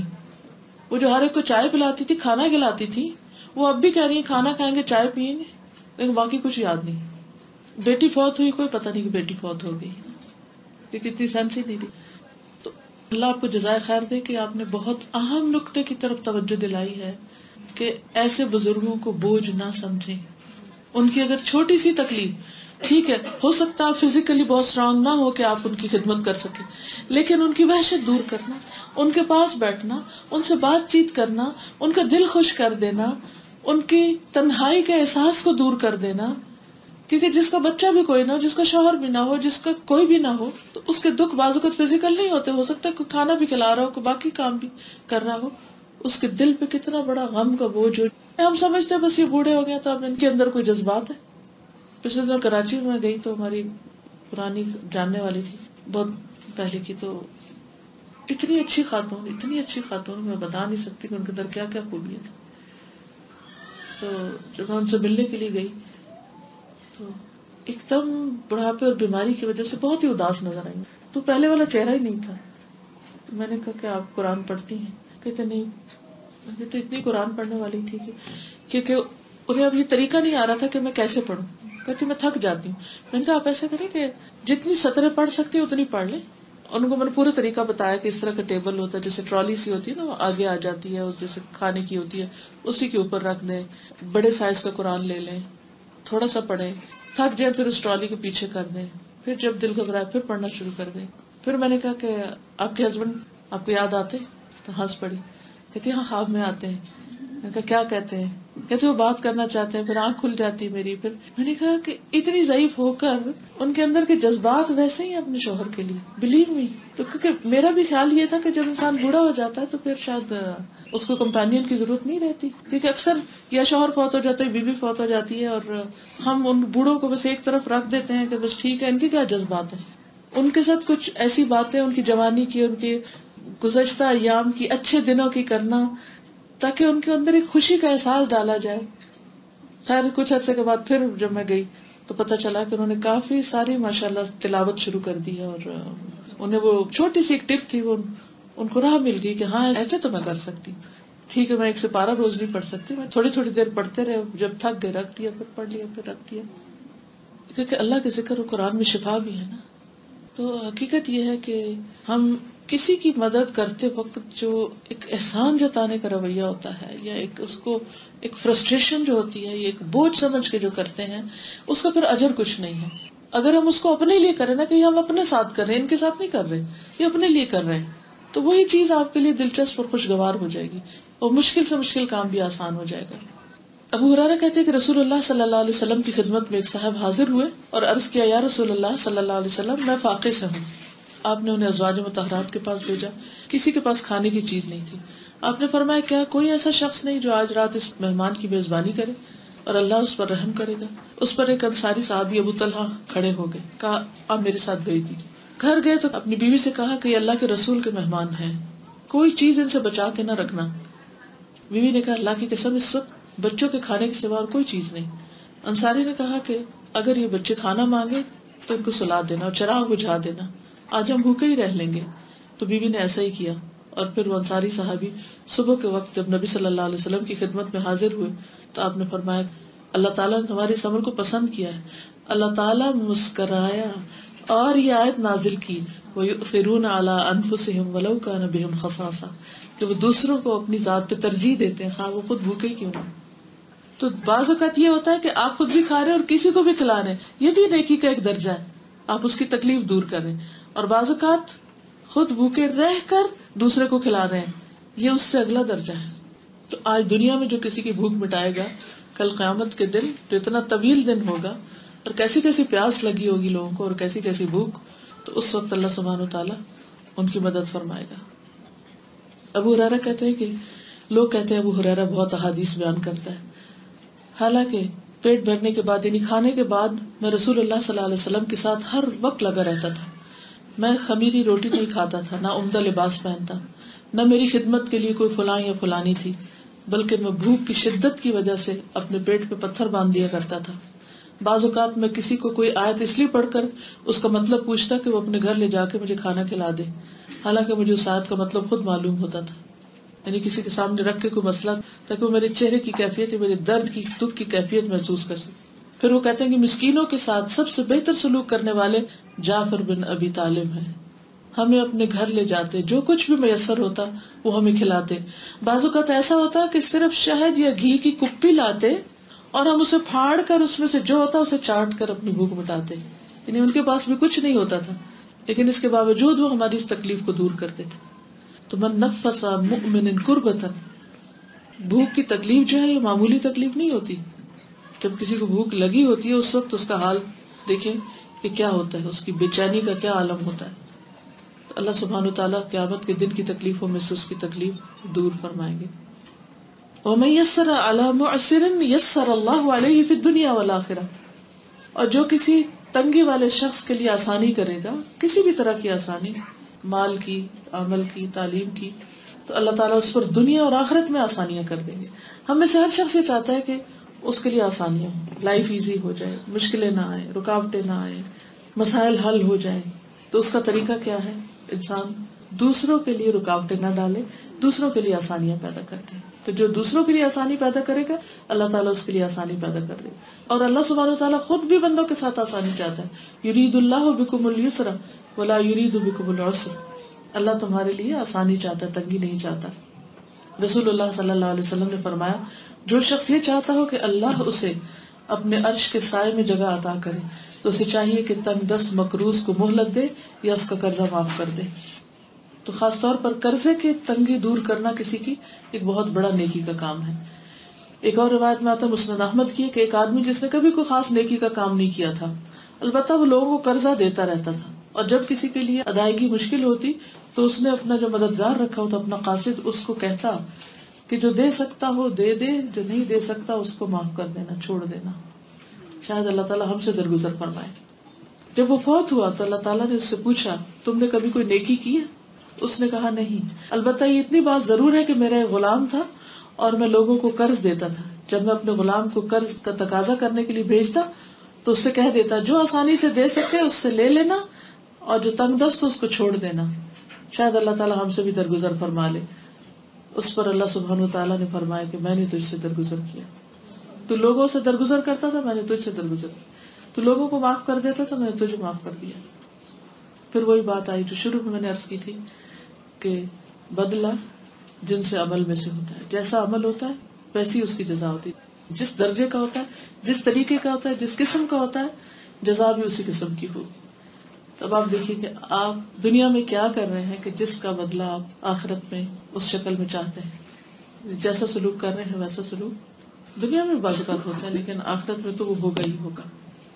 وہ جو ہر ایک کو چائے پلاتی تھی، کھانا کھلاتی تھی، وہ اب بھی کہہ رہی ہیں کھانا کھائیں گے، چائے پیئیں گے، لیکن باقی کچھ یاد نہیں. بیٹی فوت ہوئی، کوئی پتہ نہیں کہ بیٹی فوت ہو گئی، کیونکہ اتنی سینس ہی نہیں تھی. تو اللہ آپ کو جزائے خیر دے کہ آپ نے بہت اہم نقطے کی طرف توجہ دلائی ہے کہ ایسے بزرگوں کو بوجھ نہ سمجھیں. ان کی اگر چھوٹی سی تکلیف، ٹھیک ہے، ہو سکتا ہے آپ فزیکلی بہت اسٹرانگ نہ ہو کہ آپ ان کی خدمت کر سکیں، لیکن ان کی وحشت دور کرنا، ان کے پاس بیٹھنا، ان سے بات چیت کرنا، ان کا دل خوش کر دینا، ان کی تنہائی کے احساس کو دور کر دینا. کیونکہ جس کا بچہ بھی کوئی نہ ہو، جس کا شوہر بھی نہ ہو، جس کا کوئی بھی نہ ہو، تو اس کے دکھ بعض اوقات فزیکل نہیں ہوتے، ہو سکتا ہے کوئی کھانا بھی کھلا رہا ہو، کوئی باقی کام بھی کر رہا ہو، اس کے دل پہ کتنا بڑا غم کا بوجھ ہو. ہم سمجھتے ہیں بس یہ بوڑھے ہو گئے تو اب ان کے اندر کوئی جذبات ہے. پچھلے دن کراچی میں گئی تو ہماری پرانی جاننے والی تھی بہت پہلے کی, تو اتنی اچھی خاتون میں بتا نہیں سکتی کہ ان کے اندر کیا کیا خوبیاں تھیں. تو جب میں ان سے ملنے کے لیے گئی تو ایک دم بڑھاپے اور بیماری کی وجہ سے بہت ہی اداس نظر آئی. تو پہلے والا چہرہ ہی نہیں تھا. تو میں نے کہا کہ آپ قرآن پڑھتی ہیں؟ کہتے نہیں. میں تو اتنی قرآن پڑھنے والی تھی کیونکہ انہیں اب یہ طریقہ نہیں آ رہا تھا کہ میں کیسے پڑھوں. کہتی میں تھک جاتی ہوں. میں نے کہا آپ ایسا کریں کہ جتنی سطریں پڑھ سکتی ہیں اتنی پڑھ لیں. ان کو میں نے پورا طریقہ بتایا کہ اس طرح کا ٹیبل ہوتا ہے, جیسے ٹرالی سی ہوتی ہے نا, وہ آگے آ جاتی ہے, اس جیسے کھانے کی ہوتی ہے, اسی کے اوپر رکھ دیں. بڑے سائز کا قرآن لے لیں, تھوڑا سا پڑھیں, تھک جائے پھر اس ٹرالی کے پیچھے کر دیں, پھر جب دل گھبرائے پھر پڑھنا شروع کر دیں. پھر میں نے کہا کہ آپ کے ہسبینڈ آپ کو یاد آتے؟ تو ہنس پڑی. کہتی ہاں خواب میں آتے ہیں. میں نے کہا کیا کہتے ہیں؟ کہتے وہ بات کرنا چاہتے ہیں. پھر آنکھ کھل جاتی میری. پھر میں نے کہا کہ اتنی ضعیف ہو کر ان کے اندر کے جذبات ویسے ہی اپنے شوہر کے لیے, بلیو می. تو کیونکہ میرا بھی خیال یہ تھا کہ جب انسان بوڑھا ہو جاتا ہے تو پھر شاید اس کو کمپینین کی ضرورت نہیں رہتی, کیونکہ اکثر یا شوہر فوت ہو جاتا ہے, بیوی فوت ہو جاتی ہے, اور ہم ان بوڑھوں کو بس ایک طرف رکھ دیتے ہیں کہ بس ٹھیک ہے, ان کے کیا جذبات ہیں. ان کے ساتھ کچھ ایسی باتیں ان کی جوانی کی, ان کے گزشتہ ایام کی, اچھے دنوں کی کرنا, تاکہ ان کے اندر ایک خوشی کا احساس ڈالا جائے. خیر کچھ عرصے کے بعد پھر جب میں گئی تو پتہ چلا کہ انہوں نے کافی ساری ماشاءاللہ تلاوت شروع کر دی ہے, اور انہیں وہ چھوٹی سی ایک ٹپ تھی, وہ ان کو راہ مل گئی کہ ہاں ایسے تو میں کر سکتی. ٹھیک ہے میں 1 سپارہ روز نہیں پڑھ سکتی, میں تھوڑی تھوڑی دیر پڑھتے رہے, جب تھک گئے رکھ دیا, پھر پڑھ لیا, پھر رکھ دیا. کیونکہ اللہ کے ذکر اور قرآن میں شفا بھی ہے نا. تو حقیقت یہ ہے کہ ہم کسی کی مدد کرتے وقت جو ایک احسان جتانے کا رویہ ہوتا ہے, یا ایک اس کو ایک فرسٹریشن جو ہوتی ہے, یہ ایک بوجھ سمجھ کے جو کرتے ہیں, اس کا پھر اجر کچھ نہیں ہے. اگر ہم اس کو اپنے لیے کریں نا, کہ ہم اپنے ساتھ کر رہے ہیں, ان کے ساتھ نہیں کر رہے, یہ اپنے لیے کر رہے ہیں, تو وہی چیز آپ کے لیے دلچسپ اور خوشگوار ہو جائے گی, اور مشکل سے مشکل کام بھی آسان ہو جائے گا. ابو ہریرہ کہتے ہیں کہ رسول اللہ صلی اللہ علیہ وسلم کی خدمت میں ایک صاحب حاضر ہوئے اور عرض کیا, یا رسول اللہ صلی اللہ علیہ وسلم, میں فاقے سے ہوں. آپ نے انہیں ازواج مطہرات کے پاس بھیجا, کسی کے پاس کھانے کی چیز نہیں تھی. آپ نے فرمایا کیا کوئی ایسا شخص نہیں جو آج رات اس مہمان کی میزبانی کرے اور اللہ اس پر رحم کرے گا. اس پر ایک انصاری صحابی ابو طلحہ کھڑے ہو گئے, کہا آپ میرے ساتھ بھیج دیجیے. گھر گئے تو اپنی بیوی سے کہا کہ یہ اللہ کے رسول کے مہمان ہیں, کوئی چیز ان سے بچا کے نہ رکھنا. بیوی نے کہا اللہ کی قسم اس وقت بچوں کے کھانے کے سوا اور کوئی چیز نہیں. انصاری نے کہا کہ اگر یہ بچے کھانا مانگے تو ان کو سلا دینا اور چراغ بجھا دینا, آج ہم بھوکے ہی رہ لیں گے. تو بیوی نے ایسا ہی کیا, اور پھر وہ انصاری صحابی صبح کے وقت جب نبی صلی اللہ علیہ وسلم کی خدمت میں حاضر ہوئے تو آپ نے فرمایا اللہ تعالیٰ نے تمہاری صبر کو پسند کیا ہے. اللہ تعالیٰ مسکرایا اور یہ آیت نازل کی, وَيُؤْثِرُونَ عَلَىٰ أَنفُسِهِمْ وَلَوْ كَانَ بِهِمْ خَصَاصَةٌ, کہ وہ دوسروں کو اپنی ذات پہ ترجیح دیتے ہیں خواہ وہ خود بھوکے کیوں نہ. تو بعض اوقات یہ ہوتا ہے کہ آپ خود بھی کھا رہے ہیں اور کسی کو بھی کھلا رہے ہیں, یہ بھی نیکی کا ایک درجہ ہے, آپ اس کی تکلیف دور کر رہے ہیں. اور بعض اوقات خود بھوکے رہ کر دوسرے کو کھلا رہے ہیں, یہ اس سے اگلا درجہ ہے. تو آج دنیا میں جو کسی کی بھوک مٹائے گا, کل قیامت کے دن جو اتنا طویل دن ہوگا اور کیسی کیسی پیاس لگی ہوگی لوگوں کو اور کیسی کیسی بھوک, تو اس وقت اللہ سبحانہ و تعالیٰ ان کی مدد فرمائے گا. ابو ہریرہ کہتے ہیں کہ لوگ کہتے ہیں ابو ہریرہ بہت احادیث بیان کرتا ہے, حالانکہ پیٹ بھرنے کے بعد یعنی کھانے کے بعد میں رسول اللہ صلی اللہ علیہ وسلم کے ساتھ ہر وقت لگا رہتا تھا. میں خمیری روٹی نہیں کھاتا تھا, نہ عمدہ لباس پہنتا, نہ میری خدمت کے لیے کوئی فلاں یا فلانی تھی, بلکہ میں بھوک کی شدت کی وجہ سے اپنے پیٹ پہ پتھر باندھ دیا کرتا تھا. بعض اوقات میں کسی کو کوئی آیت اس لیے پڑھ کر اس کا مطلب پوچھتا کہ وہ اپنے گھر لے جا کے مجھے کھانا کھلا دے, حالانکہ مجھے اس آیت کا مطلب خود معلوم ہوتا تھا. یعنی کسی کے سامنے رکھ کے کوئی مسئلہ, تاکہ وہ میرے چہرے کی کیفیت یا میرے درد کی دکھ کی کیفیت محسوس کر سکے. پھر وہ کہتے ہیں کہ مسکینوں کے ساتھ سب سے بہتر سلوک کرنے والے جعفر بن ابی طالب ہیں, ہمیں اپنے گھر لے جاتے, جو کچھ بھی میسر ہوتا وہ ہمیں کھلاتے. بعض اوقات ایسا ہوتا کہ صرف شہد یا گھی کی کپی لاتے اور ہم اسے پھاڑ کر اس میں سے جو ہوتا اسے چاٹ کر اپنی بھوک مٹاتے. یعنی ان کے پاس بھی کچھ نہیں ہوتا تھا, لیکن اس کے باوجود وہ ہماری اس تکلیف کو دور کرتے تھے. تو من نفس عن مؤمن کربۃ, بھوک کی تکلیف جو ہے یہ معمولی تکلیف نہیں ہوتی. جب کسی کو بھوک لگی ہوتی ہے اس وقت اس کا حال دیکھیں کہ کیا ہوتا ہے, اس کی بے چینی کا کیا عالم ہوتا ہے. اللہ سبحانہ وتعالیٰ قیامت کے دن کی تکلیفوں میں سے اس کی تکلیف دور فرمائیں گے. وَمَن يَسَّرَ عَلَى مُعْسِرٍ يَسَّرَ اللَّهُ عَلَيْهِ فِي الدُّنْيَا وَالْآخِرَةِ. اور جو کسی تنگی والے شخص کے لیے آسانی کرے گا، کسی بھی طرح کی آسانی، مال کی، عمل کی، تعلیم کی، تو اللہ تعالیٰ اس پر دنیا اور آخرت میں آسانیاں کر دیں گے. ہم میں سے ہر شخص یہ چاہتا ہے کہ اس کے لیے آسانیاں ہوں، لائف ایزی ہو جائے، مشکلیں نہ آئیں، رکاوٹیں نہ آئیں، مسائل حل ہو جائیں. تو اس کا طریقہ کیا ہے؟ انسان دوسروں کے لیے رکاوٹیں نہ ڈالے، دوسروں کے لیے آسانیاں پیدا کرتے ہیں. تو جو دوسروں کے لیے آسانی پیدا کرے گا اللہ تعالیٰ اس کے لیے آسانی پیدا کر دے. اور اللہ سبحانہ وتعالیٰ خود بھی بندوں کے ساتھ آسانی چاہتا ہے. یرید اللہ بکم اليسر ولا یرید بکم العسر. اللہ تمہارے لیے آسانی چاہتا ہے، تنگی نہیں چاہتا. رسول اللہ صلی اللہ علیہ وسلم نے فرمایا جو شخص یہ چاہتا ہو کہ اللہ اسے اپنے عرش کے سائے میں جگہ عطا کرے تو اسے چاہیے کہ تنگ دست مقروض کو مہلت دے یا اس کا قرضہ معاف کر دے. تو خاص طور پر قرضے کی تنگی دور کرنا کسی کی ایک بہت بڑا نیکی کا کام ہے. ایک اور روایت میں آتا ہے مسند احمد کی کہ ایک آدمی جس نے کبھی کوئی خاص نیکی کا کام نہیں کیا تھا، البتہ وہ لوگوں کو قرضہ دیتا رہتا تھا، اور جب کسی کے لیے ادائیگی مشکل ہوتی تو اس نے اپنا جو مددگار رکھا ہوتا، اپنا قاصد، اس کو کہتا کہ جو دے سکتا ہو دے دے، جو نہیں دے سکتا اس کو معاف کر دینا، چھوڑ دینا. شاید اللہ تعالیٰ ہم سے درگزر فرمائے. جب وہ فوت ہوا تو اللہ تعالیٰ نے اس سے پوچھا تم نے کبھی کوئی نیکی کی ہے؟ اس نے کہا نہیں، البتہ یہ اتنی بات ضرور ہے کہ میرا ایک غلام تھا اور میں لوگوں کو قرض دیتا تھا. جب میں اپنے غلام کو قرض کا تقاضا کرنے کے لیے بھیجتا تو اس سے کہہ دیتا جو آسانی سے دے سکے اس سے لے لینا اور جو تنگ دست اس کو چھوڑ دینا. شاید اللہ تعالیٰ ہم سے بھی درگزر فرما لے. اس پر اللہ سبحانہ وتعالیٰ نے فرمایا کہ میں نے تجھ سے درگزر کیا. تو لوگوں سے درگزر کرتا تھا، میں نے تجھ سے درگزر کیا. تو لوگوں کو معاف کر دیتا تھا، میں نے تجھے معاف کر دیا. پھر وہی بات آئی جو شروع میں میں نے عرض کی تھی کہ بدلہ جن سے عمل میں سے ہوتا ہے، جیسا عمل ہوتا ہے ویسی اس کی جزا ہوتی ہے. جس درجے کا ہوتا ہے، جس طریقے کا ہوتا ہے، جس قسم کا ہوتا ہے، جزا بھی اسی قسم کی ہوگی. تب آپ دیکھیے کہ آپ دنیا میں کیا کر رہے ہیں کہ جس کا بدلہ آپ آخرت میں اس شکل میں چاہتے ہیں. جیسا سلوک کر رہے ہیں ویسا سلوک دنیا میں بعض اوقات ہوتا ہے، لیکن آخرت میں تو وہ ہوگا ہی ہوگا.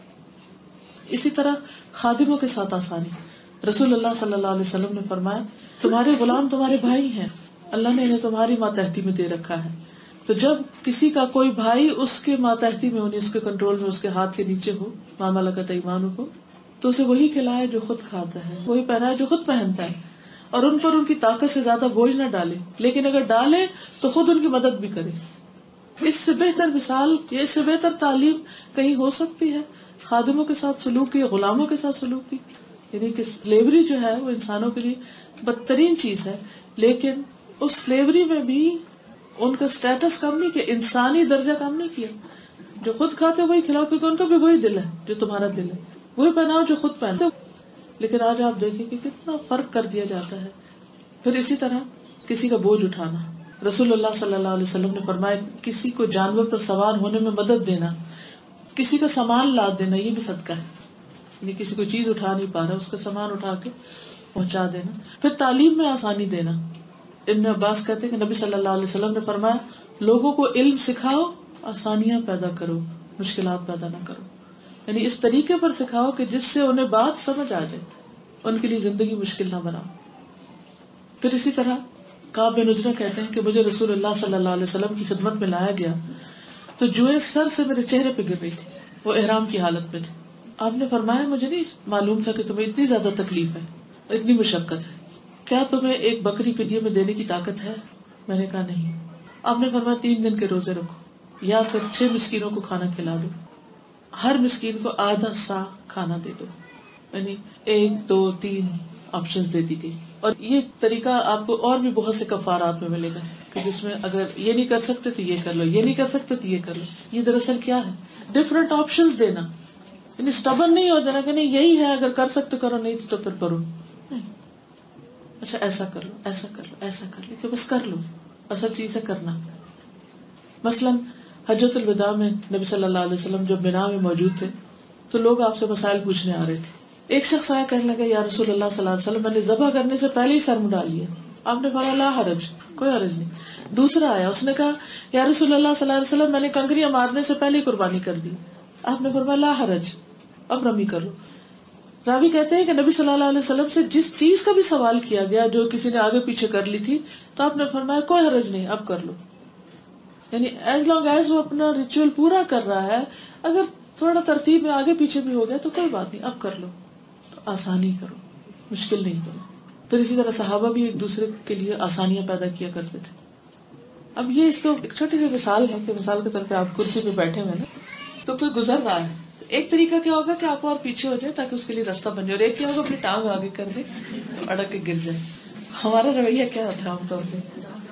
اسی طرح خادموں کے ساتھ آسانی. رسول اللہ صلی اللہ علیہ وسلم نے فرمایا تمہارے غلام تمہارے بھائی ہیں، اللہ نے انہیں تمہاری ماتحتی میں دے رکھا ہے. تو جب کسی کا کوئی بھائی اس کے ماتحتی میں ہونی، اس کے کنٹرول میں، اس کے ہاتھ کے نیچے ہو، ما ملکت ایمانکم کو، تو اسے وہی کھلائے جو خود کھاتا ہے، وہی پہنائے جو خود پہنتا ہے، اور ان پر ان کی طاقت سے زیادہ بوجھ نہ ڈالے، لیکن اگر ڈالے تو خود ان کی مدد بھی کرے. اس سے بہتر مثال یا اس سے بہتر تعلیم کہیں ہو سکتی ہے خادموں کے ساتھ سلوک کی، غلاموں کے ساتھ سلوک کی. یعنی کہ سلیوری جو ہے وہ انسانوں کے لیے بدترین چیز ہے، لیکن اس سلیوری میں بھی ان کا سٹیٹس کم نہیں کیا، انسانی درجہ کم نہیں کیا. جو خود کھاتے وہی کھلاؤ، کیونکہ ان کا بھی وہی دل ہے جو تمہارا دل ہے، وہی پہناؤ جو خود پہنتے. لیکن آج آپ دیکھیں کہ کتنا فرق کر دیا جاتا ہے. پھر اسی طرح کسی کا بوجھ اٹھانا. رسول اللہ صلی اللہ علیہ وسلم نے فرمایا کسی کو جانور پر سوار ہونے میں مدد دینا، کسی کا سامان لاد دینا، یہ بھی صدقہ ہے. یعنی کسی کو چیز اٹھا نہیں پا رہا اس کا سامان اٹھا کے پہنچا دینا. پھر تعلیم میں آسانی دینا. ابن عباس کہتے ہیں کہ نبی صلی اللہ علیہ وسلم نے فرمایا لوگوں کو علم سکھاؤ، آسانیاں پیدا کرو، مشکلات پیدا نہ کرو. یعنی اس طریقے پر سکھاؤ کہ جس سے انہیں بات سمجھ آ جائے، ان کے لیے زندگی مشکل نہ بناؤ. پھر اسی طرح کعب بن عجرہ کہتے ہیں کہ مجھے رسول اللہ صلی اللہ علیہ وسلم کی خدمت میں لایا گیا تو جوئیں سر سے میرے چہرے پہ گر رہی تھی، وہ احرام کی حالت میں تھے. آپ نے فرمایا مجھے نہیں معلوم تھا کہ تمہیں اتنی زیادہ تکلیف ہے، اتنی مشقت ہے، کیا تمہیں ایک بکری فدیے میں دینے کی طاقت ہے؟ میں نے کہا نہیں. آپ نے فرمایا 3 دن کے روزے رکھو یا پھر 6 مسکینوں کو کھانا کھلا دو، ہر مسکین کو آدھا سا کھانا دے دو. یعنی 1 2 3 آپشنز دے دی گئی. اور یہ طریقہ آپ کو اور بھی بہت سے کفارات میں ملے گا کہ جس میں اگر یہ نہیں کر سکتے تو یہ کر لو، یہ نہیں کر سکتے تو یہ کر لو. یہ دراصل کیا ہے؟ ڈفرنٹ آپشنز دینا. یعنی اسٹبن نہیں ہو جانا کہ نہیں یہی ہے، اگر کر سکتے کرو، نہیں تو پھر کرو نہیں. اچھا ایسا کر لو، ایسا کر لو، ایسا کر لو، کہ بس کر لو. اصل چیز ہے کرنا. مثلاً حجۃ الوداع میں نبی صلی اللہ علیہ وسلم جب مینا میں موجود تھے تو لوگ آپ سے مسائل پوچھنے آ رہے تھے. ایک شخص آیا کہنے لگا یا رسول اللہ صلی اللہ علیہ وسلم میں نے ذبح کرنے سے پہلے ہی سر مڈال لیا. آپ نے فرمایا لا حرج، کوئی حرج نہیں. دوسرا آیا، اس نے کہا یا رسول اللہ صلی اللہ علیہ وسلم میں نے کنکریاں مارنے سے پہلے ہی قربانی کر دی. آپ نے فرمایا لا حرج، اب رمی کر لو. راوی کہتے ہیں کہ نبی صلی اللہ علیہ وسلم سے جس چیز کا بھی سوال کیا گیا جو کسی نے آگے پیچھے کر لی تھی تو آپ نے فرمایا کوئی حرج نہیں، اب کر لو. یعنی ایز لانگ ایز وہ اپنا ریچول پورا کر رہا ہے، اگر تھوڑا ترتیب میں آگے پیچھے بھی ہو گیا تو کوئی بات نہیں، اب کر لو. تو آسانی کرو، مشکل نہیں کرو. پھر اسی طرح صحابہ بھی ایک دوسرے کے لیے آسانیاں پیدا کیا کرتے تھے. اب یہ اس کو ایک چھوٹی سی مثال ہے کہ مثال کے طور پہ آپ کرسی پہ بیٹھے ہوئے نا، تو کوئی گزر رہا ہے، ایک طریقہ کیا ہوگا کہ آپ اور پیچھے ہو جائیں تاکہ اس کے لیے راستہ بن جائے، اور ایک کیا ہوگا اپنی ٹانگ آگے کر دے اڑک کے گر جائے. ہمارا رویہ کیا ہوتا ہے عام طور پہ؟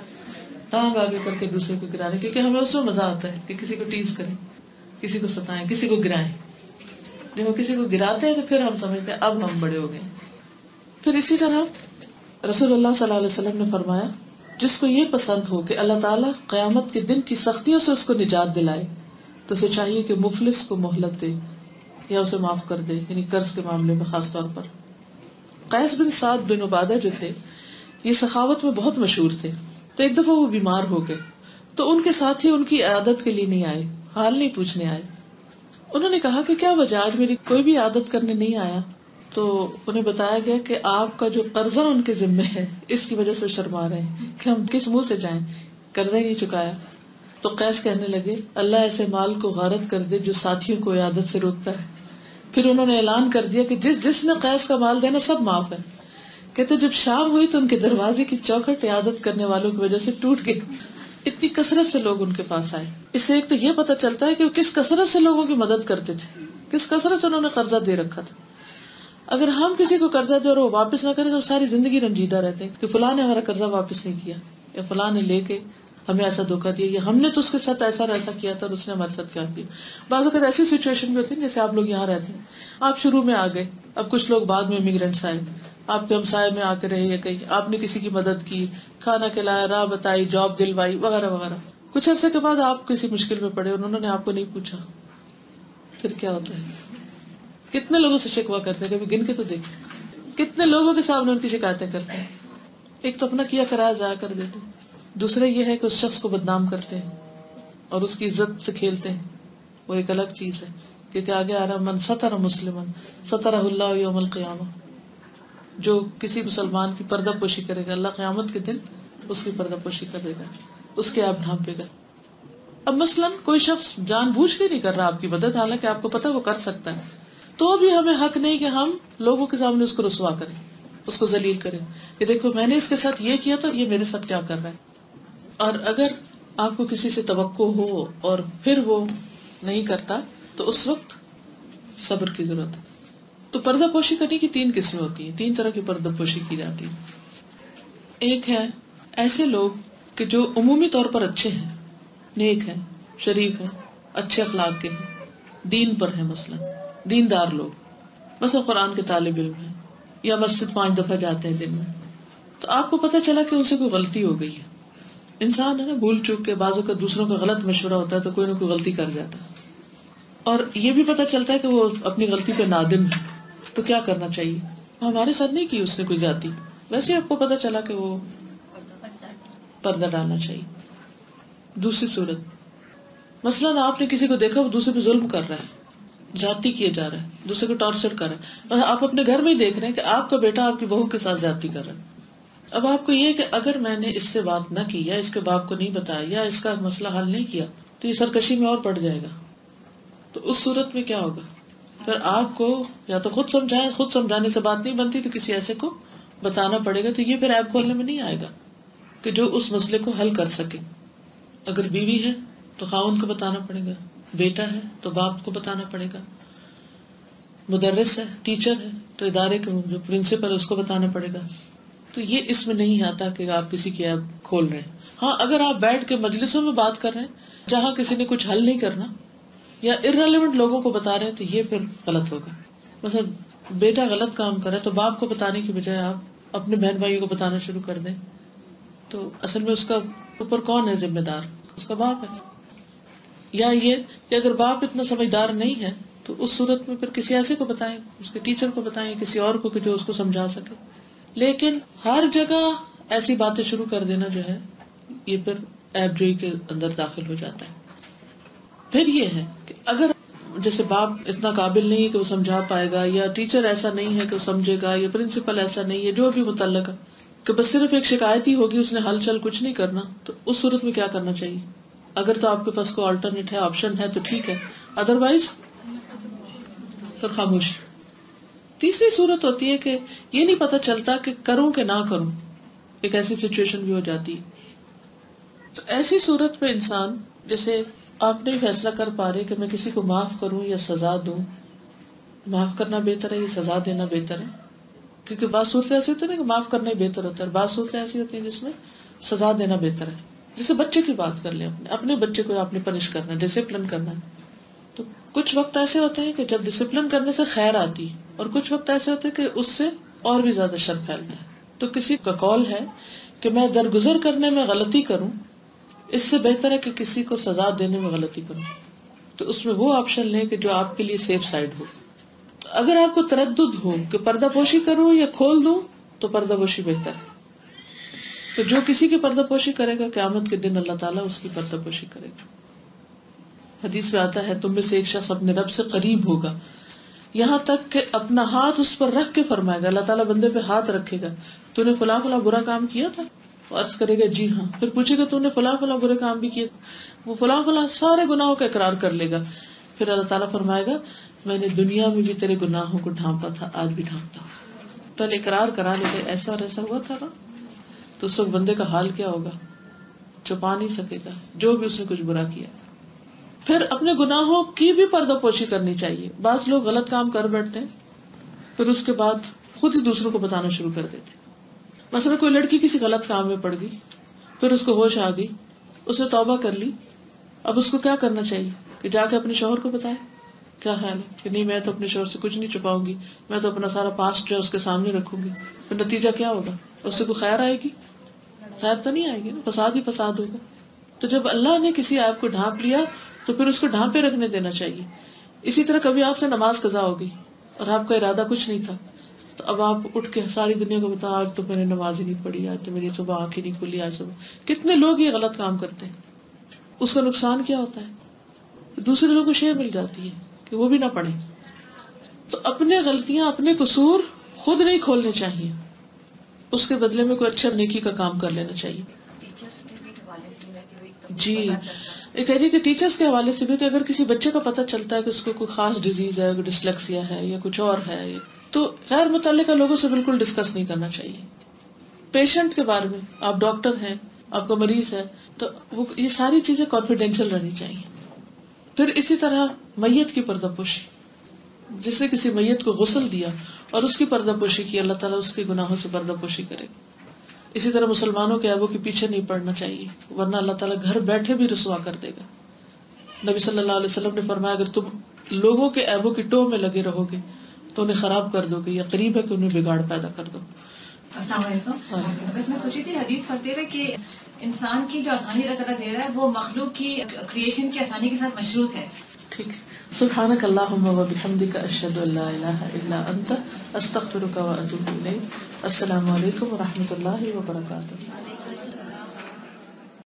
ٹانگ آگے کر کے دوسرے کو گرانے، کیونکہ ہمیں اس میں مزہ آتا ہے کہ کسی کو ٹیز کریں، کسی کو ستائیں، کسی کو گرائیں. جب وہ کسی کو گراتے ہیں تو پھر ہم سمجھتے ہیں اب ہم بڑے ہو گئے. پھر اسی طرح رسول اللہ صلی اللہ علیہ وسلم نے فرمایا جس کو یہ پسند ہو کہ اللہ تعالیٰ قیامت کے دن کی سختیوں سے اس کو نجات دلائے تو اسے چاہیے کہ مفلس کو مہلت دے یا اسے معاف کر دے، یعنی قرض کے معاملے میں خاص طور پر. قیس بن سعد بن عبادہ جو تھے یہ سخاوت میں بہت مشہور تھے. تو ایک دفعہ وہ بیمار ہو گئے تو ان کے ساتھی ان کی عیادت کے لیے نہیں آئے، حال نہیں پوچھنے آئے. انہوں نے کہا کہ کیا وجہ، آج میری کوئی بھی عیادت کرنے نہیں آیا. تو انہیں بتایا گیا کہ آپ کا جو قرضہ ان کے ذمے ہے اس کی وجہ سے شرما رہے ہیں کہ ہم کس منہ سے جائیں، قرضہ ہی نہیں چکایا. تو قیس کہنے لگے اللہ ایسے مال کو غارت کر دے جو ساتھیوں کو عیادت سے روکتا ہے. پھر انہوں نے اعلان کر دیا کہ جس نے قیس کا مال دینا سب معاف ہے. کہتے جب شام ہوئی تو ان کے دروازے کی چوکھٹ عیادت کرنے والوں کی وجہ سے ٹوٹ گئی. اتنی کثرت سے لوگ ان کے پاس آئے. اس سے ایک تو یہ پتہ چلتا ہے کہ وہ کس کثرت سے لوگوں کی مدد کرتے تھے، کس کثرت سے انہوں نے قرضہ دے رکھا تھا. اگر ہم کسی کو قرضہ دے اور وہ واپس نہ کرے تو ساری زندگی رنجیدہ رہتے ہیں کہ فلاں نے ہمارا قرضہ واپس نہیں کیا، یا فلاں نے لے کے ہمیں ایسا دھوکہ دیا، یا ہم نے تو اس کے ساتھ ایسا کیا تھا اور اس نے ہمارے ساتھ کیا کیا. بعض اوقات ایسی سچویشن بھی ہوتی ہے جیسے آپ لوگ یہاں رہتے ہیں، آپ شروع میں آ گئے، اب کچھ لوگ بعد میں امیگرینٹس آئے، آپ کے ہمسائے میں آ کے رہے یا کہیں آپ نے کسی کی مدد کی، کھانا کھلایا، راہ بتائی، جاب دلوائی وغیرہ وغیرہ. کچھ عرصے کے بعد آپ کسی مشکل میں پڑے اور انہوں نے آپ کو نہیں پوچھا، پھر کیا ہوتا ہے؟ کتنے لوگوں سے شکوہ کرتے ہیں، کبھی گن کے تو دیکھیں کتنے لوگوں کے سامنے ان کی شکایتیں کرتے ہیں. ایک تو اپنا کیا کرایہ ضائع کر دیتے ہیں، دوسرا یہ ہے کہ اس شخص کو بدنام کرتے ہیں اور اس کی عزت سے کھیلتے ہیں. وہ ایک الگ چیز ہے کیونکہ آگے آ رہا من ستر مسلمن سترہ اللہ یوم القیامہ، جو کسی مسلمان کی پردہ پوشی کرے گا اللہ قیامت کے دن اس کی پردہ پوشی کرے گا، اس کے آپ ڈھانپے گا. اب مثلاً کوئی شخص جان بوجھ کے نہیں کر رہا آپ کی مدد، حالانکہ آپ کو پتا وہ کر سکتا ہے، تو بھی ہمیں حق نہیں کہ ہم لوگوں کے سامنے اس کو رسوا کریں، اس کو ذلیل کریں کہ دیکھو میں نے اس کے ساتھ یہ کیا تو یہ میرے ساتھ کیا کر رہا ہے. اور اگر آپ کو کسی سے توقع ہو اور پھر وہ نہیں کرتا تو اس وقت صبر کی ضرورت ہے. تو پردہ پوشی کرنے کی 3 قسمیں ہوتی ہیں، 3 طرح کی پردہ پوشی کی جاتی ہے. ایک ہے ایسے لوگ کہ جو عمومی طور پر اچھے ہیں، نیک ہیں، شریف ہیں، اچھے اخلاق کے ہیں، دین پر ہیں، مثلا دیندار لوگ، مثلا قرآن کے طالب علم ہیں یا مسجد 5 دفعہ جاتے ہیں دن میں. تو آپ کو پتہ چلا کہ ان سے کوئی غلطی ہو گئی ہے. انسان ہے نا، بھول چوک کے بعضوں کا دوسروں کا غلط مشورہ ہوتا ہے تو کوئی نہ کوئی غلطی کر جاتا ہے، اور یہ بھی پتہ چلتا ہے کہ وہ اپنی غلطی پہ نادم ہے. تو کیا کرنا چاہیے؟ ہمارے ساتھ نہیں کی اس نے کوئی زیادتی، ویسے آپ کو پتہ چلا کہ وہ پردہ ڈالنا چاہیے. دوسری صورت، مثلاً آپ نے کسی کو دیکھا وہ دوسرے پہ ظلم کر رہا ہے، زیادتی کیے جا رہا ہے، دوسرے کو ٹارچر کر رہا ہے. آپ اپنے گھر میں ہی دیکھ رہے ہیں کہ آپ کا بیٹا آپ کی بہو کے ساتھ زیادتی کر رہا ہے. اب آپ کو یہ کہ اگر میں نے اس سے بات نہ کی یا اس کے باپ کو نہیں بتایا یا اس کا مسئلہ حل نہیں کیا تو یہ سرکشی میں اور پڑ جائے گا. تو اس صورت میں کیا ہوگا؟ پھر آپ کو یا تو خود سمجھائیں، خود سمجھانے سے بات نہیں بنتی تو کسی ایسے کو بتانا پڑے گا. تو یہ پھر ایپ کھولنے میں نہیں آئے گا کہ جو اس مسئلے کو حل کر سکے. اگر بیوی ہے تو خاوند کو بتانا پڑے گا، بیٹا ہے تو باپ کو بتانا پڑے گا، مدرس ہے، ٹیچر ہے تو ادارے کے جو پرنسپل ہے اس کو بتانا پڑے گا. تو یہ اس میں نہیں آتا کہ آپ کسی کی ایپ کھول رہے ہیں. ہاں اگر آپ بیٹھ کے مجلسوں میں بات کر رہے ہیں جہاں کسی نے کچھ حل نہیں کرنا یا ارریلیونٹ لوگوں کو بتا رہے ہیں تو یہ پھر غلط ہوگا. مثلا بیٹا غلط کام کر رہا ہے تو باپ کو بتانے کی بجائے آپ اپنے بہن بھائیوں کو بتانا شروع کر دیں تو اصل میں اس کا اوپر کون ہے ذمہ دار؟ اس کا باپ ہے. یا یہ کہ اگر باپ اتنا سمجھدار نہیں ہے تو اس صورت میں پھر کسی ایسے کو بتائیں، اس کے ٹیچر کو بتائیں، کسی اور کو کہ جو اس کو سمجھا سکے. لیکن ہر جگہ ایسی باتیں شروع کر دینا جو ہے یہ پھر ایپ جوئی کے اندر داخل ہو جاتا ہے. پھر یہ ہے کہ اگر جیسے باپ اتنا قابل نہیں ہے کہ وہ سمجھا پائے گا، یا ٹیچر ایسا نہیں ہے کہ وہ سمجھے گا، یا پرنسپل ایسا نہیں ہے، جو بھی متعلق ہے کہ بس صرف ایک شکایت ہی ہوگی، اس نے حل چل کچھ نہیں کرنا، تو اس صورت میں کیا کرنا چاہیے؟ اگر تو آپ کے پاس کوئی آلٹرنیٹ ہے، آپشن ہے تو ٹھیک ہے، ادروائز پھر خاموش. تیسری صورت ہوتی ہے کہ یہ نہیں پتہ چلتا کہ کروں کہ نہ کروں، ایک ایسی سچویشن بھی ہو جاتی ہے. تو ایسی صورت میں انسان، جیسے آپ نہیں فیصلہ کر پا رہے کہ میں کسی کو معاف کروں یا سزا دوں، معاف کرنا بہتر ہے یا سزا دینا بہتر ہے، کیونکہ بعض صورتیں ایسی ہوتی ہیں نا کہ معاف کرنا ہی بہتر ہوتا ہے، بعض صورتیں ایسی ہوتی ہیں جس میں سزا دینا بہتر ہے. جیسے بچے کی بات کر لیں، اپنے بچے کو آپ نے پنش کرنا ہے، ڈسپلن کرنا ہے، تو کچھ وقت ایسے ہوتے ہیں کہ جب ڈسپلن کرنے سے خیر آتی ہے، اور کچھ وقت ایسے ہوتے ہیں کہ اس سے اور بھی زیادہ شر پھیلتا ہے. تو کسی کا قول ہے کہ میں درگزر کرنے میں غلطی کروں، اس سے بہتر ہے کہ کسی کو سزا دینے میں غلطی کروں. تو اس میں وہ آپشن لیں کہ جو آپ کے لیے سیف سائڈ ہو. تو اگر آپ کو تردد ہو کہ پردہ پوشی کروں یا کھول دوں، تو پردہ پوشی بہتر ہے. تو جو کسی کی پردہ پوشی کرے گا، قیامت کے دن اللہ تعالیٰ اس کی پردہ پوشی کرے گا. حدیث میں آتا ہے تم میں سے ایک شخص اپنے رب سے قریب ہوگا یہاں تک کہ اپنا ہاتھ اس پر رکھ کے فرمائے گا. اللہ تعالیٰ بندے پہ ہاتھ رکھے گا، تو نے فلاں فلاں برا کام کیا تھا؟ وہ عرض کرے گا جی ہاں. پھر پوچھے گا تو نے فلاں فلاں برے کام بھی کیے؟ وہ فلاں فلاں سارے گناہوں کا اقرار کر لے گا. پھر اللہ تعالیٰ فرمائے گا میں نے دنیا میں بھی تیرے گناہوں کو ڈھانپا تھا، آج بھی ڈھانپتا ہوں. پہلے اقرار کرا لے کہ ایسا اور ایسا ہوا تھا نا. تو اس وقت بندے کا حال کیا ہوگا؟ چھپا نہیں سکے گا جو بھی اس نے کچھ برا کیا. پھر اپنے گناہوں کی بھی پردہ پوشی کرنی چاہیے. بعض لوگ غلط کام کر بیٹھتے ہیں، پھر اس کے بعد خود ہی دوسروں کو بتانا شروع کر دیتے. مثلا کوئی لڑکی کسی غلط کام میں پڑ گئی، پھر اس کو ہوش آ گئی، اس نے توبہ کر لی. اب اس کو کیا کرنا چاہیے کہ جا کے اپنے شوہر کو بتائے؟ کیا خیال ہے کہ نہیں میں تو اپنے شوہر سے کچھ نہیں چھپاؤں گی، میں تو اپنا سارا پاسٹ جو ہے اس کے سامنے رکھوں گی. پھر نتیجہ کیا ہوگا؟ اس سے کوئی خیر آئے گی؟ خیر تو نہیں آئے گی نا، فساد ہی فساد ہوگا. تو جب اللہ نے کسی آپ کو ڈھانپ لیا تو پھر اس کو ڈھانپے رکھنے دینا چاہیے. اسی طرح کبھی آپ سے نماز قضا ہو گئی اور آپ کا ارادہ کچھ نہیں تھا، تو اب آپ اٹھ کے ساری دنیا کو بتا آج تو میں نے نماز ہی نہیں پڑھی، آج تو میری صبح آنکھیں نہیں کھلی. آج صبح کتنے لوگ یہ غلط کام کرتے ہیں. اس کا نقصان کیا ہوتا ہے؟ دوسرے لوگوں کو شے مل جاتی ہے کہ وہ بھی نہ پڑھیں. تو اپنے غلطیاں، اپنے قصور خود نہیں کھولنے چاہیے، اس کے بدلے میں کوئی اچھا نیکی کا کام کر لینا چاہیے. جی ایک ہے کہ ٹیچرز کے حوالے سے بھی کہ اگر کسی بچے کا پتہ چلتا ہے کہ اس کو کوئی خاص ڈیزیز ہے، ڈسلیکسیا ہے یا کچھ اور ہے، تو غیر متعلقہ لوگوں سے بالکل ڈسکس نہیں کرنا چاہیے. پیشنٹ کے بارے میں، آپ ڈاکٹر ہیں، آپ کا مریض ہے، تو وہ یہ ساری چیزیں کانفیڈینشیل رہنی چاہیے. پھر اسی طرح میت کی پردہ پوشی، جس نے کسی میت کو غسل دیا اور اس کی پردہ پوشی کی، اللہ تعالیٰ اس کے گناہوں سے پردہ پوشی کرے. اسی طرح مسلمانوں کے عیبوں کے پیچھے نہیں پڑنا چاہیے، ورنہ اللہ تعالیٰ گھر بیٹھے بھی رسوا کر دے گا. نبی صلی اللہ علیہ وسلم نے فرمایا اگر تم لوگوں کے عیبوں کی ٹو میں لگے رہو گے تو انہیں خراب کر دو گے، یا قریب ہے کہ انہیں بگاڑ پیدا کر دو. السلام علیکم. بس میں سوچی تھی حدیث پڑھتے ہوئے کہ انسان کی جو آسانی اللہ تعالیٰ دے رہا ہے وہ مخلوق کی کریشن کی آسانی کے ساتھ مشروط ہے. ٹھیک. سبحانک اللہم و بحمدک اشہد ان لا الہ الا انت استغفرک و اتوب الیک. السلام علیکم و رحمۃ اللہ وبرکاتہ.